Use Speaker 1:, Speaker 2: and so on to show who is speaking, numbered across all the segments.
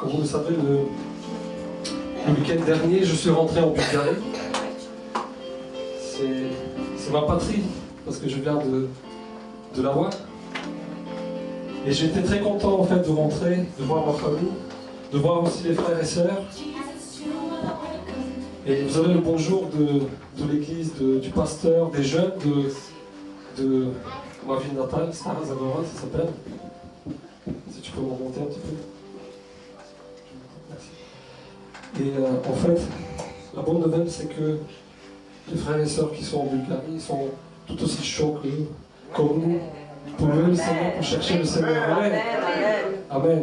Speaker 1: Comme vous le savez, le week-end dernier, je suis rentré en Bulgarie. C'est ma patrie, parce que je viens de la voir. Et j'étais très content en fait de rentrer, de voir ma famille, de voir aussi les frères et sœurs. Et vous avez le bonjour de l'église, du pasteur, des jeunes de ma ville natale, Stara Zagora, ça s'appelle. Si tu peux me remonter un petit peu. Et en fait, la bonne nouvelle, c'est que les frères et sœurs qui sont en Bulgarie, ils sont tout aussi chauds que nous, comme nous, pour eux, le Seigneur, pour chercher le Seigneur. Amen. Amen.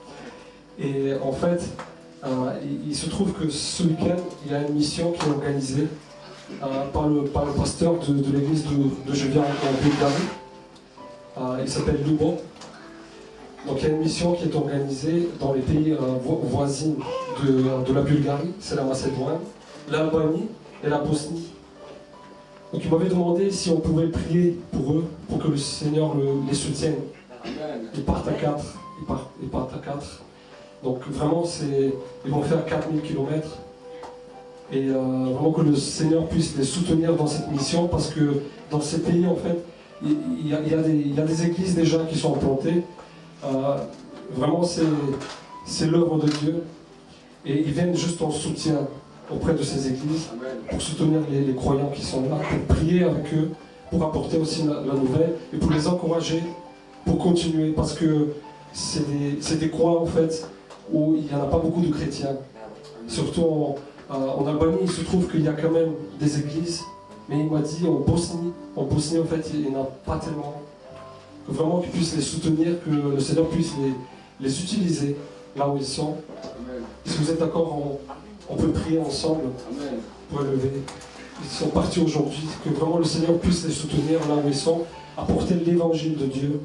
Speaker 1: Et en fait, il se trouve que ce week-end, il y a une mission qui est organisée par le pasteur de l'église de je viens en Bulgarie. Il s'appelle Lubo. Donc il y a une mission qui est organisée dans les pays voisins de la Bulgarie, c'est la Macédoine, l'Albanie et la Bosnie. Donc il m'avait demandé si on pouvait prier pour eux, pour que le Seigneur les soutienne. Ils partent à 4. Ils partent à 4. Donc vraiment, ils vont faire 4000 km. Et vraiment que le Seigneur puisse les soutenir dans cette mission, parce que dans ces pays, en fait, il y a des églises déjà qui sont implantées. Vraiment, c'est l'œuvre de Dieu. Et ils viennent juste en soutien auprès de ces églises, pour soutenir les croyants qui sont là, pour prier avec eux, pour apporter aussi la nouvelle, et pour les encourager, pour continuer, parce que c'est des coins, en fait, où il n'y en a pas beaucoup de chrétiens. Surtout en Albanie, il se trouve qu'il y a quand même des églises, mais il m'a dit en Bosnie, en fait, il n'y en a pas tellement. Que vraiment qu'ils puissent les soutenir, que le Seigneur puisse les utiliser là où ils sont. Si vous êtes d'accord, on peut prier ensemble pour élever. Ils sont partis aujourd'hui, que vraiment le Seigneur puisse les soutenir là où ils sont, apporter l'évangile de Dieu.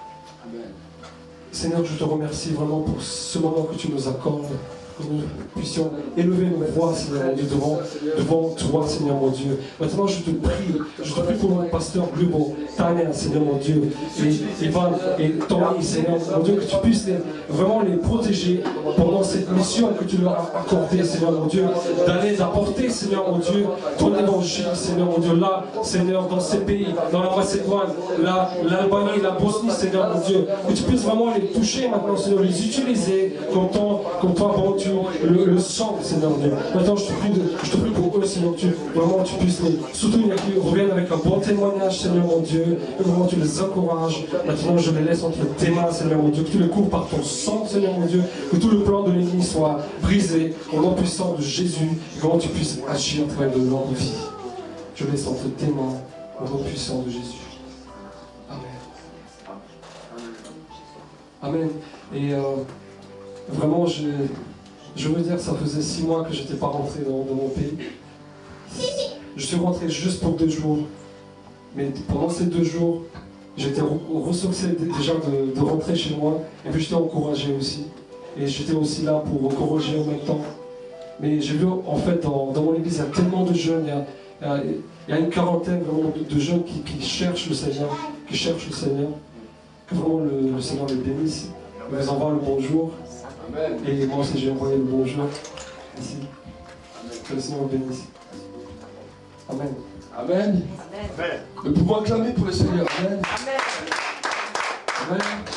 Speaker 1: Seigneur, je te remercie vraiment pour ce moment que tu nous accordes, que nous puissions élever nos voix, Seigneur mon Dieu, devant toi, Seigneur mon Dieu. Maintenant, je te prie pour mon pasteur Lubo, Tania, Seigneur mon Dieu, et Ivan et Tommy, Seigneur mon Dieu, que tu puisses vraiment les protéger pendant cette mission que tu leur as accordée, Seigneur mon Dieu, d'aller apporter, Seigneur mon Dieu, ton évangile, Seigneur mon Dieu, là, Seigneur, dans ces pays, dans la Macédoine, l'Albanie, la Bosnie, Seigneur mon Dieu, que tu puisses vraiment les toucher maintenant, Seigneur, les utiliser comme toi, bon Dieu, le sang, Seigneur mon Dieu. Maintenant, je te prie pour eux, Seigneur, vraiment tu puisses les soutenir, qu'ils reviennent avec un bon témoignage, Seigneur mon Dieu, que vraiment tu les encourages. Maintenant, je les laisse entre tes mains, Seigneur mon Dieu, que tu les couvres par ton sang, Seigneur mon Dieu, que tout le plan de l'ennemi soit brisé au nom puissant de Jésus, que vraiment tu puisses agir à travers de leur vie. Je laisse entre tes mains au nom puissant de Jésus. Amen. Amen. Et vraiment, je veux dire, ça faisait 6 mois que je n'étais pas rentré dans mon pays. Je suis rentré juste pour 2 jours. Mais pendant ces 2 jours, j'étais ressourcé déjà de rentrer chez moi. Et puis j'étais encouragé aussi. Et j'étais aussi là pour encourager en même temps. Mais j'ai vu, en fait, dans mon église, il y a tellement de jeunes. Il y a une quarantaine vraiment de jeunes qui cherchent le Seigneur. Que vraiment le Seigneur les bénisse. Il vous envoie le bonjour. Amen. Et moi aussi j'ai envoyé le bonjour ici. Que le Seigneur vous bénisse. Amen.
Speaker 2: Amen. Amen. Nous pouvons acclamer pour le Seigneur. Amen. Amen.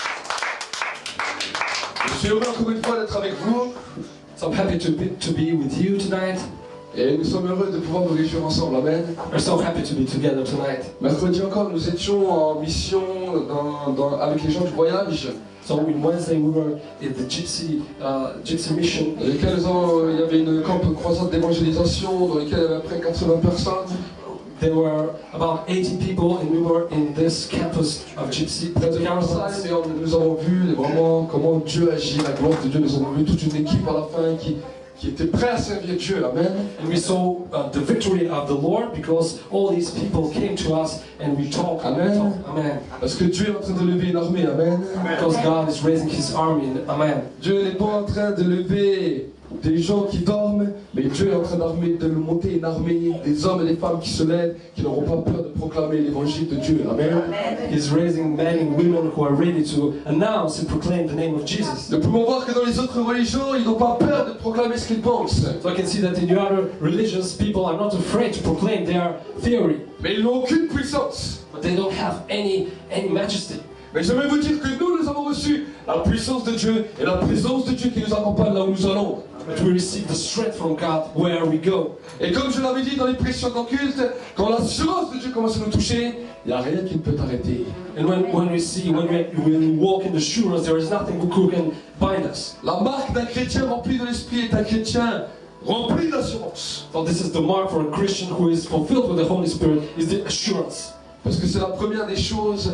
Speaker 2: Je suis heureux encore une fois d'être avec vous.
Speaker 1: So I'm happy to be with you tonight.
Speaker 2: Et nous sommes heureux de pouvoir nous réjouir ensemble. Amen.
Speaker 1: We're so happy to be together tonight.
Speaker 2: Mercredi encore, nous étions en mission avec les gens du voyage.
Speaker 1: So on Wednesday we were in the Gypsy mission.
Speaker 2: Dans lesquels il y avait une camp croisade d'évangélisation dans lequel il y avait à peu près 80 personnes.
Speaker 1: There were about 80 people and we were in this campus of Gypsy.
Speaker 2: Nous avons vu vraiment comment Dieu agit, la gloire de Dieu. Nous avons vu toute une équipe à la fin qui était prête à servir Dieu. Amen.
Speaker 1: And we saw the victory of the Lord because all these people came to us and we talked.
Speaker 2: Amen.
Speaker 1: Amen.
Speaker 2: Parce que Dieu est en train de lever une armée. Amen.
Speaker 1: Because God is raising His army. Amen.
Speaker 2: Dieu n'est pas en train de lever des gens qui dorment, mais Dieu est en train de monter une armée, des hommes et des femmes qui se lèvent, qui n'auront pas peur de proclamer l'évangile de Dieu. Amen.
Speaker 1: He's raising men and women who are ready to announce and proclaim the name of Jesus.
Speaker 2: Nous pouvons voir que dans les autres religions, ils n'ont pas peur de proclamer ce qu'ils pensent.
Speaker 1: So I can see that in the other religions, people are not afraid to proclaim their theory,
Speaker 2: Mais ils n'ont aucune puissance.
Speaker 1: but they don't have any majesty.
Speaker 2: Mais je vais vous dire que nous avons reçu la puissance de Dieu et la présence de Dieu qui nous accompagne là où nous allons.
Speaker 1: But we receive the strength from God where we go.
Speaker 2: Et comme je l'avais dit dans les pressions en culte, quand l'assurance de Dieu commence à nous toucher, il n'y a rien qui ne peut arrêter.
Speaker 1: And when we walk in the assurance, there is nothing who can bind us.
Speaker 2: La marque d'un chrétien rempli de l'esprit est un chrétien rempli d'assurance.
Speaker 1: So this is the mark for a Christian who is fulfilled with the Holy Spirit, is the assurance.
Speaker 2: Parce que c'est la première des choses,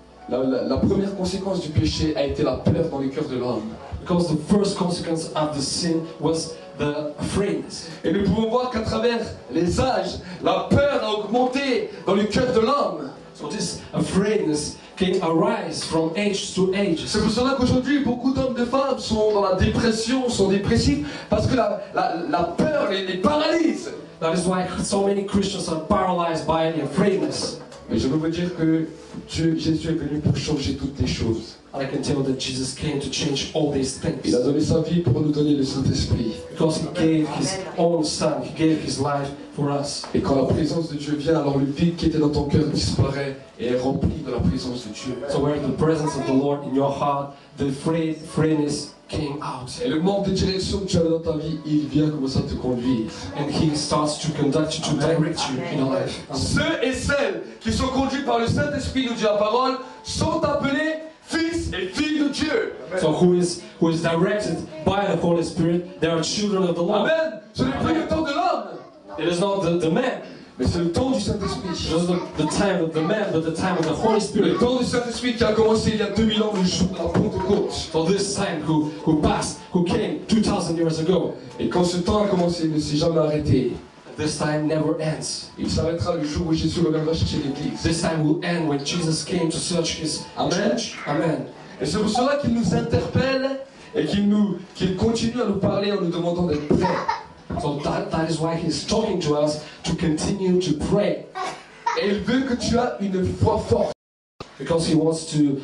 Speaker 2: la première conséquence du péché a été la peur dans le cœur de l'homme.
Speaker 1: Because the first consequence of the sin was the afraidness.
Speaker 2: Et nous pouvons voir qu'à travers les âges, la peur a augmenté dans le cœur de l'homme.
Speaker 1: So this afraidness can arise from age to age.
Speaker 2: C'est pour cela qu'aujourd'hui, beaucoup d'hommes et de femmes sont dans la dépression, sont dépressifs, parce que la peur les paralyse.
Speaker 1: That is why so many Christians are paralyzed by the afraidness.
Speaker 2: Mais je veux vous dire que Jésus est venu pour changer toutes les choses.
Speaker 1: And I can tell that Jesus came to change all these
Speaker 2: Il
Speaker 1: things.
Speaker 2: a donné sa vie pour nous donner le Saint-Esprit.
Speaker 1: Because He gave His own Son, He gave His life for us.
Speaker 2: Et quand la présence de Dieu vient, alors le vide qui était dans ton cœur disparaît et est rempli de la présence de Dieu.
Speaker 1: So where the presence of the Lord in your heart, the afraidness came out.
Speaker 2: Et le manque de direction que tu avais dans ta vie, il vient commencer à te conduire.
Speaker 1: And He starts to conduct you, to direct you in your life.
Speaker 2: Ceux et celles qui sont conduits par le Saint-Esprit, nous dit la parole, sont appelés fils et filles de Dieu.
Speaker 1: So who is directed by the Holy Spirit, they are children of the Lord.
Speaker 2: Amen. Ce n'est plus le temps de l'homme,
Speaker 1: It is not the man,
Speaker 2: mais c'est le temps du Saint-Esprit.
Speaker 1: it is not the time of the man, but the time of the Holy Spirit.
Speaker 2: Le temps du Saint-Esprit qui a commencé il y a 2000 ans, le jour de la Pentecôte.
Speaker 1: So this time who passed, who came 2,000 years ago,
Speaker 2: Et quand ce temps a commencé, il ne s'est jamais arrêté.
Speaker 1: this time never ends.
Speaker 2: Il s'arrêtera le jour où Jésus reviendra chercher l'Église.
Speaker 1: This time will end when Jesus came to search His
Speaker 2: Amen.
Speaker 1: church. Amen.
Speaker 2: Et c'est pour cela qu'il nous interpelle et qu'il continue à nous parler en nous demandant d'être prêts.
Speaker 1: So that is why He's talking to us to continue to pray.
Speaker 2: Et il veut que tu aies une foi forte.
Speaker 1: Because He wants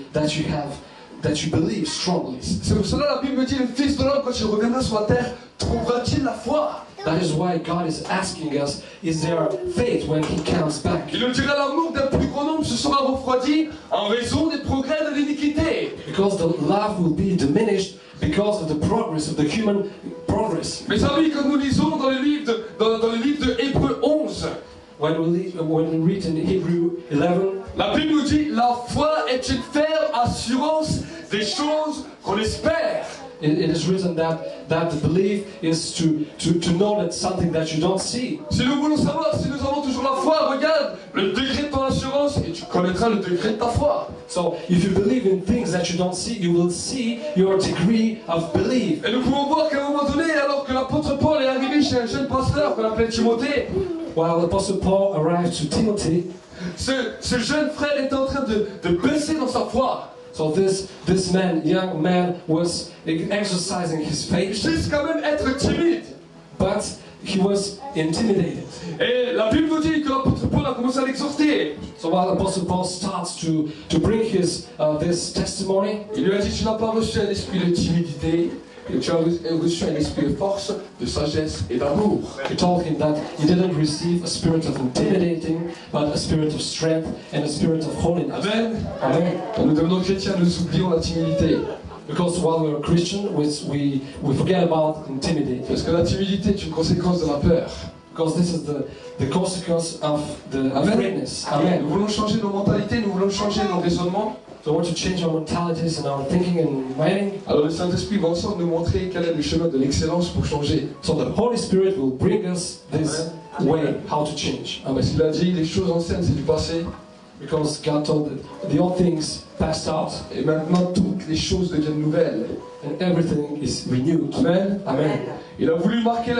Speaker 1: that you believe strongly.
Speaker 2: C'est pour cela que la Bible me dit, le Fils de l'homme, quand il reviendra sur la terre, trouvera-t-il la foi?
Speaker 1: That is why God is asking us, is there faith when He comes back?
Speaker 2: Il nous dira, l'amour d'un plus grand nombre se sera refroidi en raison des progrès de l'iniquité.
Speaker 1: Because the love will be diminished because of the progress of the human progress.
Speaker 2: Mes amis, quand nous lisons dans le livre de Hébreux 11,
Speaker 1: When we read in Hebrew 11,
Speaker 2: la Bible nous dit, la foi est une ferme assurance des choses qu'on espère.
Speaker 1: it is written that the belief is to know that something that you don't see.
Speaker 2: Si nous voulons savoir si nous avons toujours la foi, regarde le degré de ton assurance et tu connaîtras le degré de ta foi.
Speaker 1: So if you believe in things that you don't see, you will see your degree of belief.
Speaker 2: Et nous pouvons voir qu'à un moment donné, alors que l'apôtre Paul est arrivé chez un jeune pasteur qu'on appelait Timothée,
Speaker 1: While Apostle Paul arrived to Timothy,
Speaker 2: ce jeune frère était en train de baisser dans sa foi.
Speaker 1: so this young man was exercising his faith,
Speaker 2: Jusqu'à même être timide.
Speaker 1: but he was intimidated.
Speaker 2: Et la Bible nous dit que l'apôtre Paul a commencé à l'exhorter.
Speaker 1: So while Apostle Paul starts to bring his this testimony,
Speaker 2: Il lui a dit, tu n'as pas reçu un esprit de timidité, et tu as reçu un esprit de force, de sagesse et d'amour.
Speaker 1: he told him that he didn't receive a spirit of intimidating, but a spirit of strength and a spirit of holiness.
Speaker 2: Amen.
Speaker 1: Amen.
Speaker 2: Quand nous devenons chrétiens, nous oublions la timidité.
Speaker 1: Because while we're Christian, we forget about intimidating.
Speaker 2: Parce que la timidité est une conséquence de la peur.
Speaker 1: Because this is the consequence of the
Speaker 2: Amen.
Speaker 1: afraidness.
Speaker 2: Nous
Speaker 1: Amen.
Speaker 2: voulons changer nos mentalités, nous voulons changer nos raisonnements.
Speaker 1: So we want to change our mentalities and our thinking and writing.
Speaker 2: Alors le Saint-Esprit va ensemble nous montrer quel est le chemin de l'excellence pour changer.
Speaker 1: So the Holy Spirit will bring us this way, how to change.
Speaker 2: Parce qu'il a dit, les choses anciennes c'est du passé,
Speaker 1: Because God told that the old things passed out
Speaker 2: et maintenant toutes les choses deviennent nouvelles.
Speaker 1: and everything is renewed.
Speaker 2: Amen.
Speaker 1: Amen.
Speaker 2: Il a voulu marquer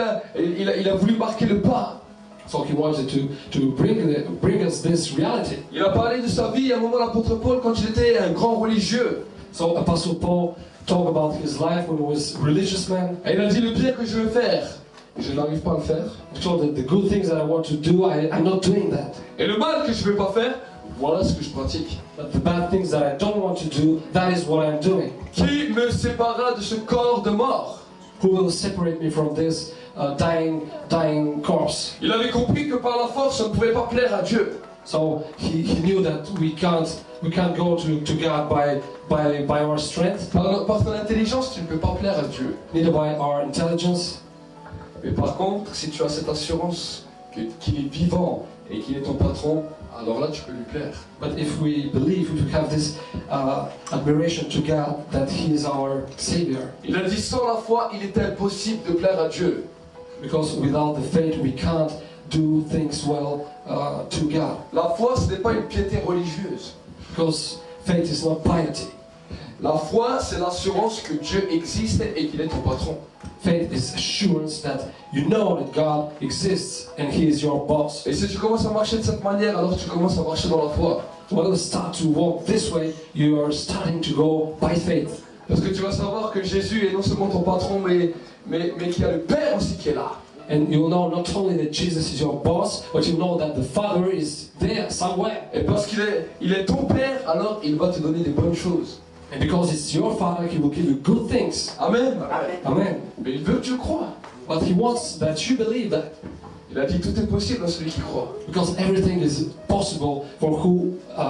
Speaker 2: le pas.
Speaker 1: So He wanted to bring us this reality.
Speaker 2: Il a parlé de sa vie à un moment, l'apôtre Paul, quand il était un grand religieux.
Speaker 1: So Apostle Paul talk about his life when he was a religious man.
Speaker 2: Et il a dit le bien que je veux faire, je n'arrive pas à le faire.
Speaker 1: He told that the good things that I want to do, I'm not doing that.
Speaker 2: Et le mal que je ne veux pas faire, voilà ce que je pratique.
Speaker 1: But the bad things that I don't want to do, that is what I'm doing.
Speaker 2: Qui me séparera de ce corps de mort?
Speaker 1: Who will separate me from this dying corpse?
Speaker 2: Il avait compris que par la force, on ne pouvait pas plaire à Dieu.
Speaker 1: So he knew that we can't go to God by our strength,
Speaker 2: Par ton intelligence, tu ne peux pas plaire à Dieu.
Speaker 1: neither by our intelligence.
Speaker 2: Mais par contre, si tu as cette assurance qu'il est vivant et qu'il est ton patron, alors là, tu peux lui plaire.
Speaker 1: But if we believe, if we have this admiration to God that He is our Savior,
Speaker 2: Il a dit, sans la foi, il est impossible de plaire à Dieu.
Speaker 1: because without the faith we can't do things well to God.
Speaker 2: La foi, ce n'est pas une piété religieuse.
Speaker 1: Because faith is not piety.
Speaker 2: La foi, c'est l'assurance que Dieu existe et qu'il est ton patron.
Speaker 1: Faith is assurance that you know that God exists and He is your boss.
Speaker 2: Et si tu commences à marcher de cette manière, alors tu commences à marcher dans la foi.
Speaker 1: When you start to walk this way, you are starting to go by faith.
Speaker 2: Parce que tu vas savoir que Jésus est non seulement ton patron, mais qu'il y a le Père aussi qui est là.
Speaker 1: And you'll know not only that Jesus is your boss, but you know that the Father is there somewhere.
Speaker 2: Et parce qu'il est ton Père, alors il va te donner des bonnes choses.
Speaker 1: And because it's your Father, He will give you good things.
Speaker 2: Amen.
Speaker 1: Amen.
Speaker 2: Mais il veut que tu crois.
Speaker 1: But He wants that you believe that.
Speaker 2: Il a dit tout est possible à celui qui croit.
Speaker 1: Because everything is possible for who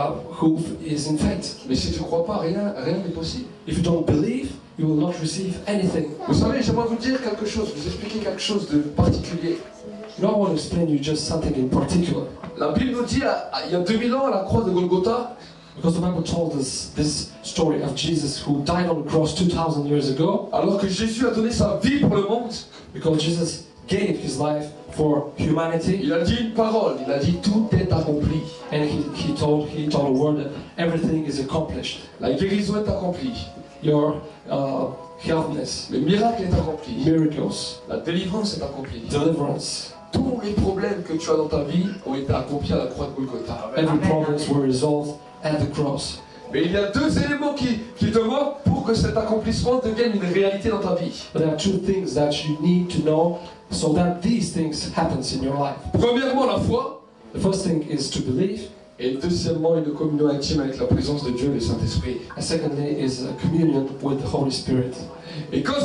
Speaker 1: is in faith.
Speaker 2: Mais si tu ne crois pas, rien n'est possible.
Speaker 1: If you don't believe, you will not receive anything.
Speaker 2: Vous savez, j'aimerais vous dire quelque chose, vous expliquer quelque chose de particulier.
Speaker 1: You know, I want to explain you just something in particular.
Speaker 2: La Bible nous dit, il y a 2000 ans, à la croix de Golgotha,
Speaker 1: Because the Bible told us this story of Jesus who died on the cross 2,000 years ago.
Speaker 2: alors que Jésus a donné sa vie pour le monde,
Speaker 1: Because Jesus gave His life for humanity.
Speaker 2: il a dit une parole, il a dit tout est accompli.
Speaker 1: And he told a word that everything is accomplished.
Speaker 2: La guérison est accomplie,
Speaker 1: Your healthness,
Speaker 2: le miracle est accompli,
Speaker 1: miracles,
Speaker 2: la délivrance est accomplie.
Speaker 1: deliverance,
Speaker 2: Tous les problèmes que tu as dans ta vie ont été accomplis à la croix de Golgotha.
Speaker 1: every problems were resolved at the cross.
Speaker 2: Mais il y a deux éléments qui te manquent pour que cet accomplissement devienne une réalité dans ta vie.
Speaker 1: But there are two things that you need to know so that these things happens in your life.
Speaker 2: Premièrement, la foi,
Speaker 1: The first thing is to believe,
Speaker 2: et deuxièmement, une communion intime avec la présence de Dieu, le Saint-Esprit.
Speaker 1: and secondly is a communion with the Holy Spirit.
Speaker 2: Et quand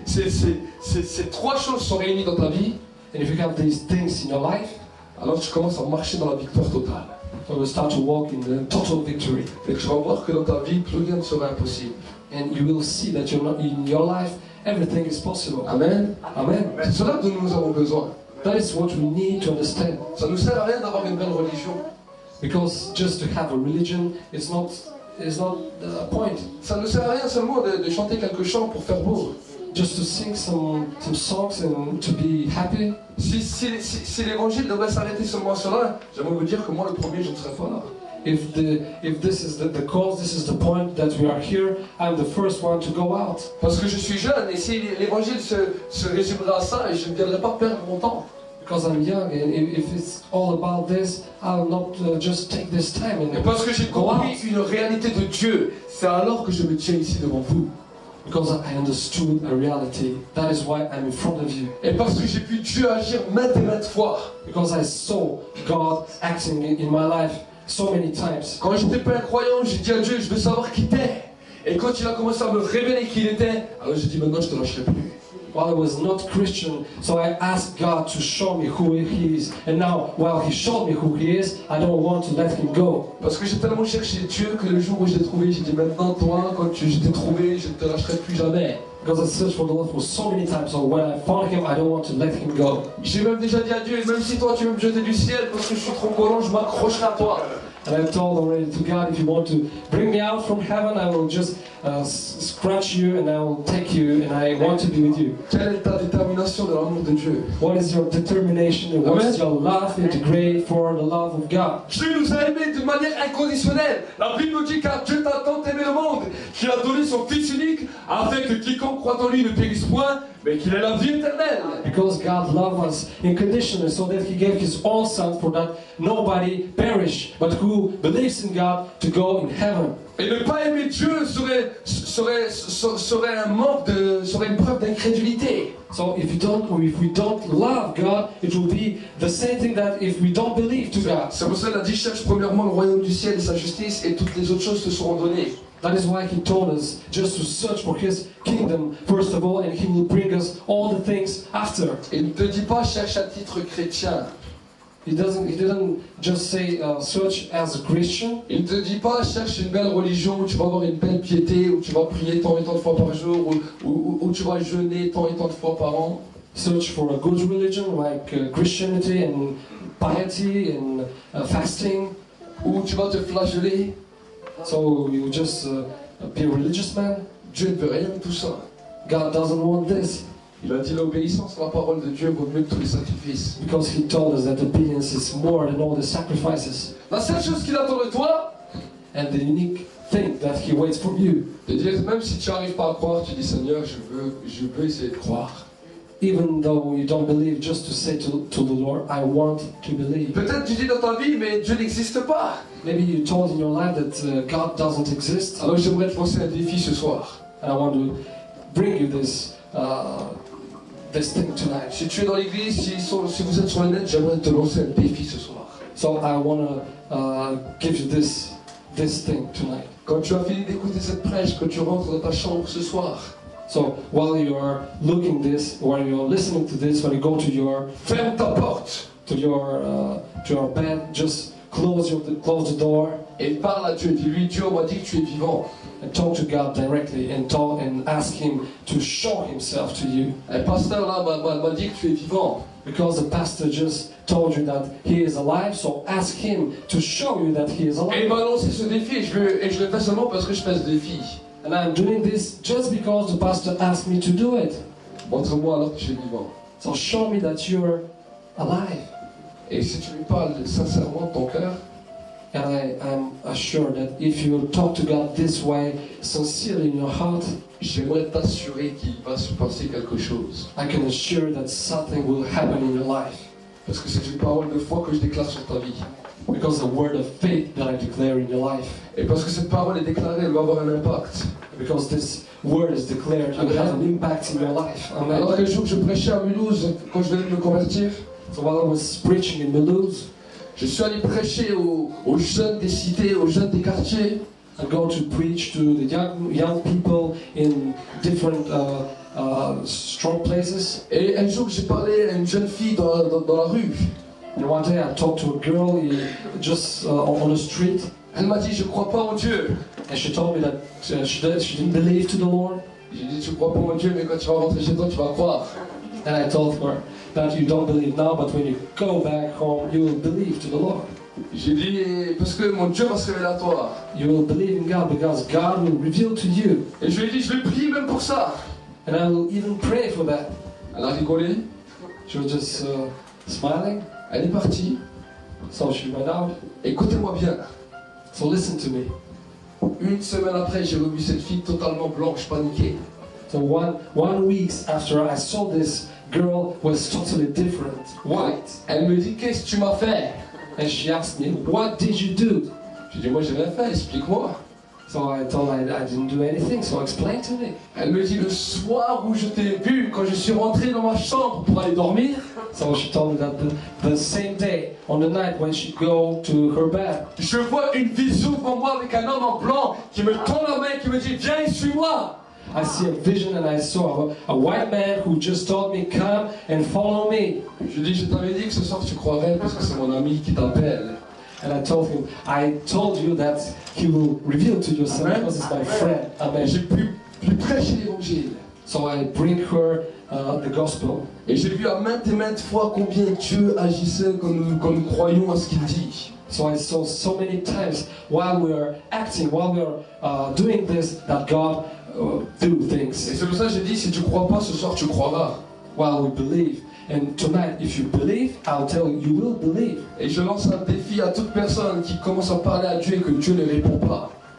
Speaker 2: ces trois choses sont réunies dans ta vie,
Speaker 1: And if you have these things in your life,
Speaker 2: alors tu commences à marcher dans la victoire totale.
Speaker 1: you will start to walk in the total victory.
Speaker 2: Et tu vas voir que dans ta vie, plus rien ne sera impossible.
Speaker 1: And you will see that in your life, everything is possible.
Speaker 2: Amen.
Speaker 1: Amen.
Speaker 2: C'est cela dont nous avons besoin.
Speaker 1: That is what we need to understand.
Speaker 2: Ça ne nous sert à rien d'avoir une belle religion.
Speaker 1: Because just to have a religion is not the point.
Speaker 2: Ça ne sert à rien seulement de chanter quelques chants pour faire beau.
Speaker 1: Just to sing some songs and to be happy.
Speaker 2: Si l'évangile devrait s'arrêter seulement à cela, j'aimerais vous dire que moi le premier je ne serais pas là.
Speaker 1: If this is the cause, this is the point that we are here, I'm the first one to go out.
Speaker 2: Parce que je suis jeune et si l'évangile se résumerait à ça, et je ne viendrais pas perdre mon temps.
Speaker 1: Because I'm young, and if it's all about this, I'll not just take this time
Speaker 2: Et
Speaker 1: and
Speaker 2: parce que j'ai
Speaker 1: go out.
Speaker 2: compris une réalité de Dieu, c'est alors que je me tiens ici devant vous.
Speaker 1: Because I understood a reality. That is why I'm in front of you.
Speaker 2: Et parce que j'ai vu Dieu agir maintes et maintes fois.
Speaker 1: Because I saw God acting in my life so many times.
Speaker 2: Quand j'étais pas un croyant, j'ai dit à Dieu, je veux savoir qui t'es. Et quand il a commencé à me révéler qui il était, alors j'ai dit maintenant je te lâcherai plus.
Speaker 1: While I was not Christian, so I asked God to show me who He is. And now, while He showed me who He is, I don't want to let Him go.
Speaker 2: Parce que j'ai tellement cherché Dieu que le jour où je l'ai trouvé, j'ai dit maintenant toi, quand je t'ai trouvé, je ne te lâcherai plus jamais.
Speaker 1: Because I searched for the Lord for so many times, so when I found Him, I don't want to let Him go.
Speaker 2: J'ai même déjà dit à Dieu, même si toi tu veux me jeter du ciel parce que je suis trop collant, je m'accrocherai à toi.
Speaker 1: And I told already to God, if you want to bring me out from heaven, I will just scratch you and I will take you and I want to be with you.
Speaker 2: Quelle est ta détermination de l'amour de Dieu?
Speaker 1: What is your determination and what is your love integrate for the love of God?
Speaker 2: Dieu nous a aimés de manière inconditionnelle. La Bible nous dit car Dieu t'a tant aimé le monde qu'il a donné son Fils unique afin que quiconque croit en lui ne périsse point, mais qu'il ait la vie éternelle.
Speaker 1: Because God loved us unconditionally, so that He gave His own Son for that nobody perish, but who believes in God to go in heaven.
Speaker 2: Et ne pas aimer Dieu serait serait un manque serait une preuve d'incrédulité.
Speaker 1: So if we don't love God, it will be the same thing that if we don't believe to God.
Speaker 2: C'est pour ça qu'il a dit cherche premièrement le royaume du ciel et sa justice et toutes les autres choses te seront données.
Speaker 1: That is why He told us just to search for His kingdom first of all, and He will bring us all the things after.
Speaker 2: Il ne te dit pas cherche à titre chrétien.
Speaker 1: He didn't just say search as a Christian.
Speaker 2: Il ne te dit pas cherche une belle religion où tu vas avoir une belle piété, où tu vas prier tant et tant de fois par jour, où tu vas jeûner tant et tant de fois par an.
Speaker 1: Search for a good religion like Christianity and piety and fasting.
Speaker 2: Où tu vas te flageller.
Speaker 1: So you just be a religious man.
Speaker 2: Dieu ne veut rien de tout ça.
Speaker 1: God doesn't want this.
Speaker 2: Il a dit l'obéissance à la parole de Dieu vaut mieux que tous les sacrifices.
Speaker 1: Because He told us that obedience is more than all the sacrifices.
Speaker 2: La seule chose qu'il attend de toi,
Speaker 1: and the unique thing that He waits for you.
Speaker 2: De dire même si tu n'arrives pas à croire, tu dis Seigneur, je veux essayer de croire.
Speaker 1: Even though you don't believe, just to say to the Lord, I want to believe.
Speaker 2: Peut-être tu dis dans ta vie, mais Dieu n'existe pas.
Speaker 1: Maybe you told in your life that God doesn't exist.
Speaker 2: Alors j'aimerais te lancer un défi ce soir.
Speaker 1: And I want to bring you this thing tonight.
Speaker 2: Si tu es dans l'église, si vous êtes sur le net, j'aimerais te lancer un défi ce soir.
Speaker 1: So I want to give you this thing tonight.
Speaker 2: Quand tu as fini d'écouter cette prêche, que tu rentres dans ta chambre ce soir.
Speaker 1: So while you are looking this, while you are listening to this, when you go to your
Speaker 2: ferme ta porte,
Speaker 1: to your bed, just close the door
Speaker 2: et parle à Dieu. Dis-lui, Dieu m'a dit que tu es vivant.
Speaker 1: And talk to God directly and ask Him to show Himself to you.
Speaker 2: Un pasteur là m'a dit que tu es vivant.
Speaker 1: Because the pastor just told you that he is alive, so ask him to show you that he is alive.
Speaker 2: Et il m'a lancé ce défi et je le fais seulement parce que je fais ce défi.
Speaker 1: And I'm doing this just because the pastor asked me to do it.
Speaker 2: Montre-moi alors que tu es vivant.
Speaker 1: So show me that you're alive.
Speaker 2: Et si tu lui parles sincèrement de ton cœur,
Speaker 1: and I'm assured that if you talk to God this way, sincerely in your heart,
Speaker 2: j'aimerais t'assurer qu'il va se passer quelque chose.
Speaker 1: I can assure that something will happen in your life.
Speaker 2: Parce que c'est une parole de foi que je déclare sur ta vie.
Speaker 1: Because the word of faith that I declare in your life.
Speaker 2: Et parce que cette parole est déclarée, elle va avoir un impact.
Speaker 1: Because this word is declared, it will have an impact in your life. Amen.
Speaker 2: Alors un jour je prêchais à Mulhouse quand je venais de me convertir.
Speaker 1: So while I was preaching in Mulhouse,
Speaker 2: je suis allé prêcher aux jeunes des cités, aux jeunes des quartiers.
Speaker 1: I go to preach to the young people in different strong places.
Speaker 2: Et un jour j'ai parlé à une jeune fille dans la rue.
Speaker 1: And one day I talked to a girl just on the street.
Speaker 2: Elle m'a dit je crois pas en Dieu.
Speaker 1: And she told me that she didn't believe to the Lord.
Speaker 2: J'ai dit tu crois pas en Dieu, mais quand tu vas rentrer chez toi tu vas croire.
Speaker 1: And I told her that you don't believe now, but when you go back home, you will believe to the Lord.
Speaker 2: J'ai dit parce que mon Dieu va se révéler à toi.
Speaker 1: You will believe in God because God will reveal to you.
Speaker 2: Et je lui ai dit je vais prier même pour ça.
Speaker 1: And I will even pray for that.
Speaker 2: Elle a rigolé.
Speaker 1: She was just smiling.
Speaker 2: Elle est partie.
Speaker 1: So she went out.
Speaker 2: Écoutez-moi bien.
Speaker 1: So listen to me.
Speaker 2: Une semaine après, j'ai revu cette fille totalement blanche, paniquée.
Speaker 1: So one week after I saw this girl was totally different, white.
Speaker 2: Elle me dit qu'est-ce que tu m'as fait?
Speaker 1: And she asked me, what did you do?
Speaker 2: J'ai dit moi j'ai rien fait, explique-moi.
Speaker 1: So I told her I didn't do anything, so explain to me.
Speaker 2: Elle me dit le soir où je t'ai vu, quand je suis rentré dans ma chambre pour aller dormir.
Speaker 1: So she told me that the same day, on the night when she go to her bed,
Speaker 2: je vois une vision devant moi avec un homme en blanc qui me tend la main, qui me dit viens, suis-moi.
Speaker 1: I see a vision and I saw a white man who just told me come and follow me.
Speaker 2: Je dis je t'avais dit que ce soir tu croirais parce que c'est mon ami qui t'appelle.
Speaker 1: And I told him, I told you that he will reveal to you something because it's my friend. Amen.
Speaker 2: J'ai pu prêcher l'évangile.
Speaker 1: So I bring her the gospel.
Speaker 2: Et j'ai vu à maintes et maintes fois combien Dieu agissait quand nous croyons à ce qu'il dit.
Speaker 1: So I saw so many times while we are acting, while we are doing this, that God do things.
Speaker 2: Et c'est pour ça que j'ai dit si tu crois pas ce soir tu croiras.
Speaker 1: While we believe. And tonight, if you believe, I'll tell you, you will believe.
Speaker 2: Et je lance un défi à toute personne qui commence à parler à Dieu et que Dieu ne répond pas.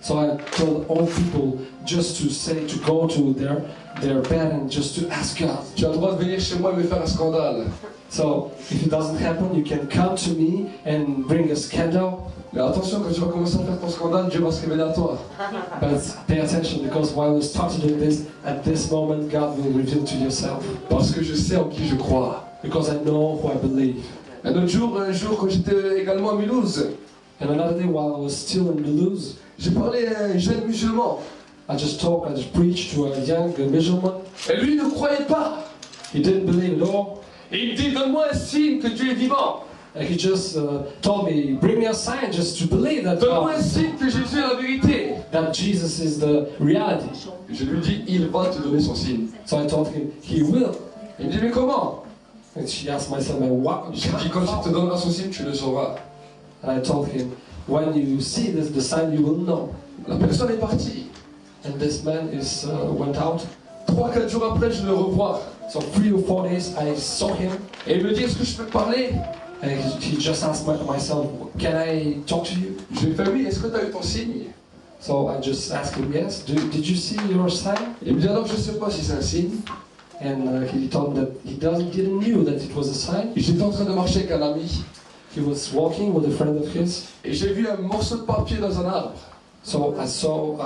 Speaker 1: So I told all people just to say, to go to their bed and just to ask God.
Speaker 2: Tu as le droit de venir chez moi et me faire un scandale.
Speaker 1: So if it doesn't happen, you can come to me and bring a scandal.
Speaker 2: Mais attention, quand tu vas commencer à faire ton scandale, Dieu va se révéler à toi.
Speaker 1: But pay attention, because while you start doing this, at this moment God will reveal to yourself.
Speaker 2: Parce que je sais en qui je crois.
Speaker 1: Because I know who I believe.
Speaker 2: Un jour, quand j'étais également à Mulhouse,
Speaker 1: And another day while I was still in Mulhouse,
Speaker 2: j'ai parlé à un jeune musulman.
Speaker 1: I just preached to a young musulman.
Speaker 2: Et lui ne croyait pas.
Speaker 1: He didn't believe at all.
Speaker 2: Et il me dit, donne-moi un signe que Dieu est vivant.
Speaker 1: And he just told me, bring me a sign just to believe that,
Speaker 2: Donne-moi un signe que Jésus est la vérité.
Speaker 1: that Jesus is the reality.
Speaker 2: Et je lui dis, il va te donner son signe.
Speaker 1: So I told him, he will.
Speaker 2: Il me dit, mais comment?
Speaker 1: And she asked my son, what?
Speaker 2: J'ai dit, quand il te donnera son signe, tu le sauras.
Speaker 1: And I told him, when you see this, the sign, you will know.
Speaker 2: La personne est partie.
Speaker 1: And this man went out.
Speaker 2: 3-4 jours après, je le revois.
Speaker 1: So 3 or 4 days, I saw him.
Speaker 2: Et il me dit, est-ce que je peux te parler?
Speaker 1: And he just asked myself, can I talk to you?
Speaker 2: Je lui ai fait, oui, est-ce que tu as eu ton signe?
Speaker 1: So I just asked him, yes, did you see your sign?
Speaker 2: Il me dit, alors je ne sais pas si c'est un signe.
Speaker 1: And he told me that he didn't knew that it was a sign.
Speaker 2: J'étais en train de marcher avec un ami.
Speaker 1: He was walking with a friend of his.
Speaker 2: Et j'ai vu un morceau de papier dans un arbre.
Speaker 1: So I saw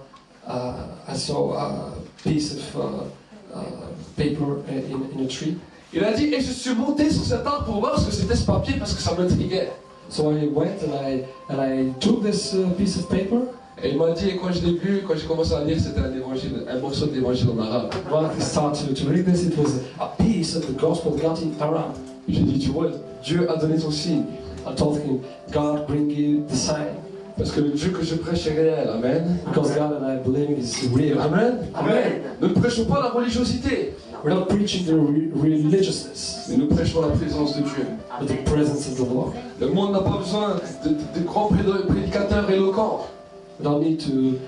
Speaker 1: a piece of paper in a tree.
Speaker 2: Il a dit, et je suis monté sur cet arbre pour voir ce que c'était ce papier parce que ça m'intriguait.
Speaker 1: So I went and I took this piece of paper.
Speaker 2: Et il m'a dit, et quand je l'ai vu, quand j'ai commencé à lire, c'était un morceau de l'évangile en arabe.
Speaker 1: When I started to read this, it was a piece of the gospel God in Arab.
Speaker 2: J'ai dit, tu vois, Dieu a donné son signe.
Speaker 1: I told him, God bring you the sign.
Speaker 2: Parce que le Dieu que je prêche est réel. Amen.
Speaker 1: Because God and I believe is real.
Speaker 2: Amen. Amen. Nous ne prêchons pas la religiosité.
Speaker 1: We're not preaching the religiousness,
Speaker 2: Mais nous prêchons la présence de Dieu.
Speaker 1: but the presence of the Lord.
Speaker 2: Le monde n'a pas besoin de grands prédicateurs éloquents,
Speaker 1: We don't need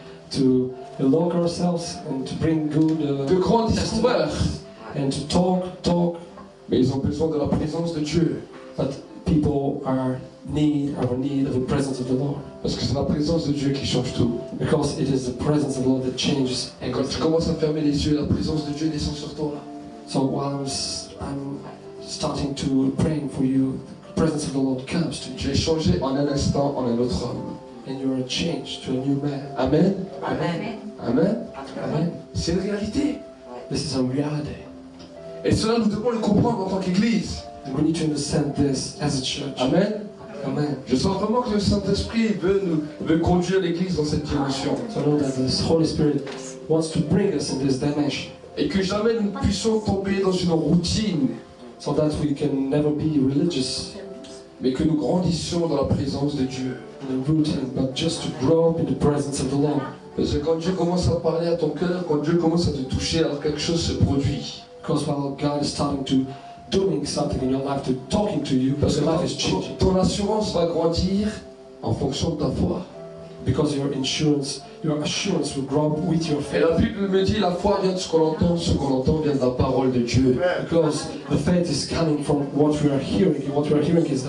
Speaker 1: to eloque ourselves and to bring good
Speaker 2: de grands discoureurs.
Speaker 1: and to talk.
Speaker 2: Mais ils ont besoin de la présence de Dieu.
Speaker 1: But people are need of the presence of the Lord.
Speaker 2: Parce que c'est la présence de Dieu qui change tout.
Speaker 1: Because it is the presence of the Lord that changes
Speaker 2: Et quand tu
Speaker 1: everything.
Speaker 2: commences à fermer les yeux, la présence de Dieu descend sur toi.
Speaker 1: So while I'm starting to praying for you, the presence of the Lord comes to you.
Speaker 2: Tu es changé en un instant en un autre homme.
Speaker 1: And you are changed to a new man.
Speaker 2: Amen.
Speaker 3: Amen.
Speaker 2: Amen.
Speaker 1: Amen.
Speaker 2: C'est une réalité.
Speaker 1: This is a reality.
Speaker 2: Et cela, nous devons le comprendre en tant qu'Église.
Speaker 1: And we need to understand this as a church.
Speaker 2: Amen.
Speaker 1: Amen.
Speaker 2: Je sens vraiment que le Saint-Esprit veut conduire l'Église dans cette dimension.
Speaker 1: So I know that the Holy Spirit wants to bring us in this dimension.
Speaker 2: Et que jamais nous ne puissions tomber dans une routine,
Speaker 1: So that we can never be religious
Speaker 2: mais que nous grandissions dans la présence de Dieu.
Speaker 1: and routine, but just to grow up in the presence of the Lord.
Speaker 2: Parce que quand Dieu commence à parler à ton cœur, quand Dieu commence à te toucher, alors quelque chose se produit.
Speaker 1: Because while God is starting to doing something in your life, to talking to you,
Speaker 2: Parce
Speaker 1: because
Speaker 2: que
Speaker 1: your life is changing.
Speaker 2: ton assurance va grandir en fonction de ta foi.
Speaker 1: Because your assurance will grow up with your
Speaker 2: Et
Speaker 1: faith.
Speaker 2: la Bible me dit, la foi vient de ce qu'on entend vient de la parole de Dieu.
Speaker 1: Because the faith is coming from what we are hearing. And what we are hearing is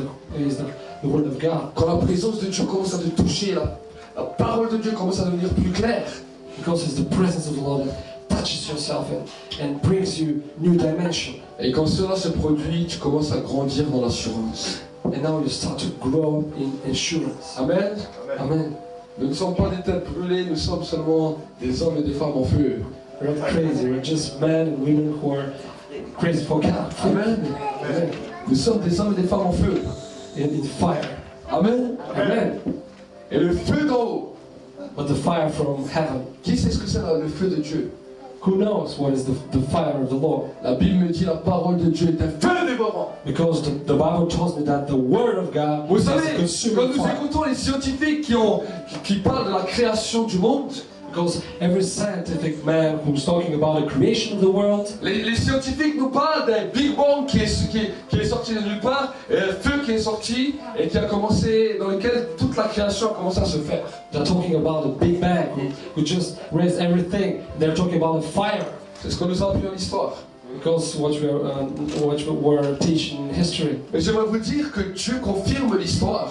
Speaker 1: the word of God.
Speaker 2: Quand la présence de Dieu commence à te toucher, la parole de Dieu commence à devenir plus claire.
Speaker 1: Because it's the presence of the Lord that touches yourself and brings you new dimension.
Speaker 2: Et quand cela se produit, tu commences à grandir dans l'assurance.
Speaker 1: And now you start to grow in assurance.
Speaker 2: Amen.
Speaker 1: Amen.
Speaker 2: Nous ne sommes pas des têtes brûlées, nous sommes seulement des hommes et des femmes en feu.
Speaker 1: We're not crazy. We're just men and women who are crazy for God.
Speaker 2: Amen.
Speaker 1: Amen.
Speaker 2: Nous sommes des hommes et des femmes en feu.
Speaker 1: In fire.
Speaker 2: Amen.
Speaker 1: Amen.
Speaker 2: Et le feu d'en haut.
Speaker 1: But the fire from heaven.
Speaker 2: Qui sait ce que c'est le feu de Dieu?
Speaker 1: Who knows what is the fire of the Lord?
Speaker 2: La Bible me dit la parole de Dieu est un feu dévorant.
Speaker 1: Because the Bible tells me that the word of God
Speaker 2: Vous
Speaker 1: is
Speaker 2: savez,
Speaker 1: a
Speaker 2: quand
Speaker 1: consuming
Speaker 2: nous
Speaker 1: fire.
Speaker 2: écoutons les scientifiques qui parlent de la création du monde,
Speaker 1: Because every scientific man who's talking about the creation of the world,
Speaker 2: les scientifiques nous parlent d'un Big Bang qui est sorti de nulle part, et un feu qui est sorti et qui a commencé, dans lequel toute la création a commencé à se faire.
Speaker 1: they're talking about the Big Bang, who just raised everything. They're talking about the fire.
Speaker 2: C'est ce qu'on nous a appris en histoire.
Speaker 1: Because what we were teaching in history.
Speaker 2: Mais j'aimerais vous dire que Dieu confirme l'histoire.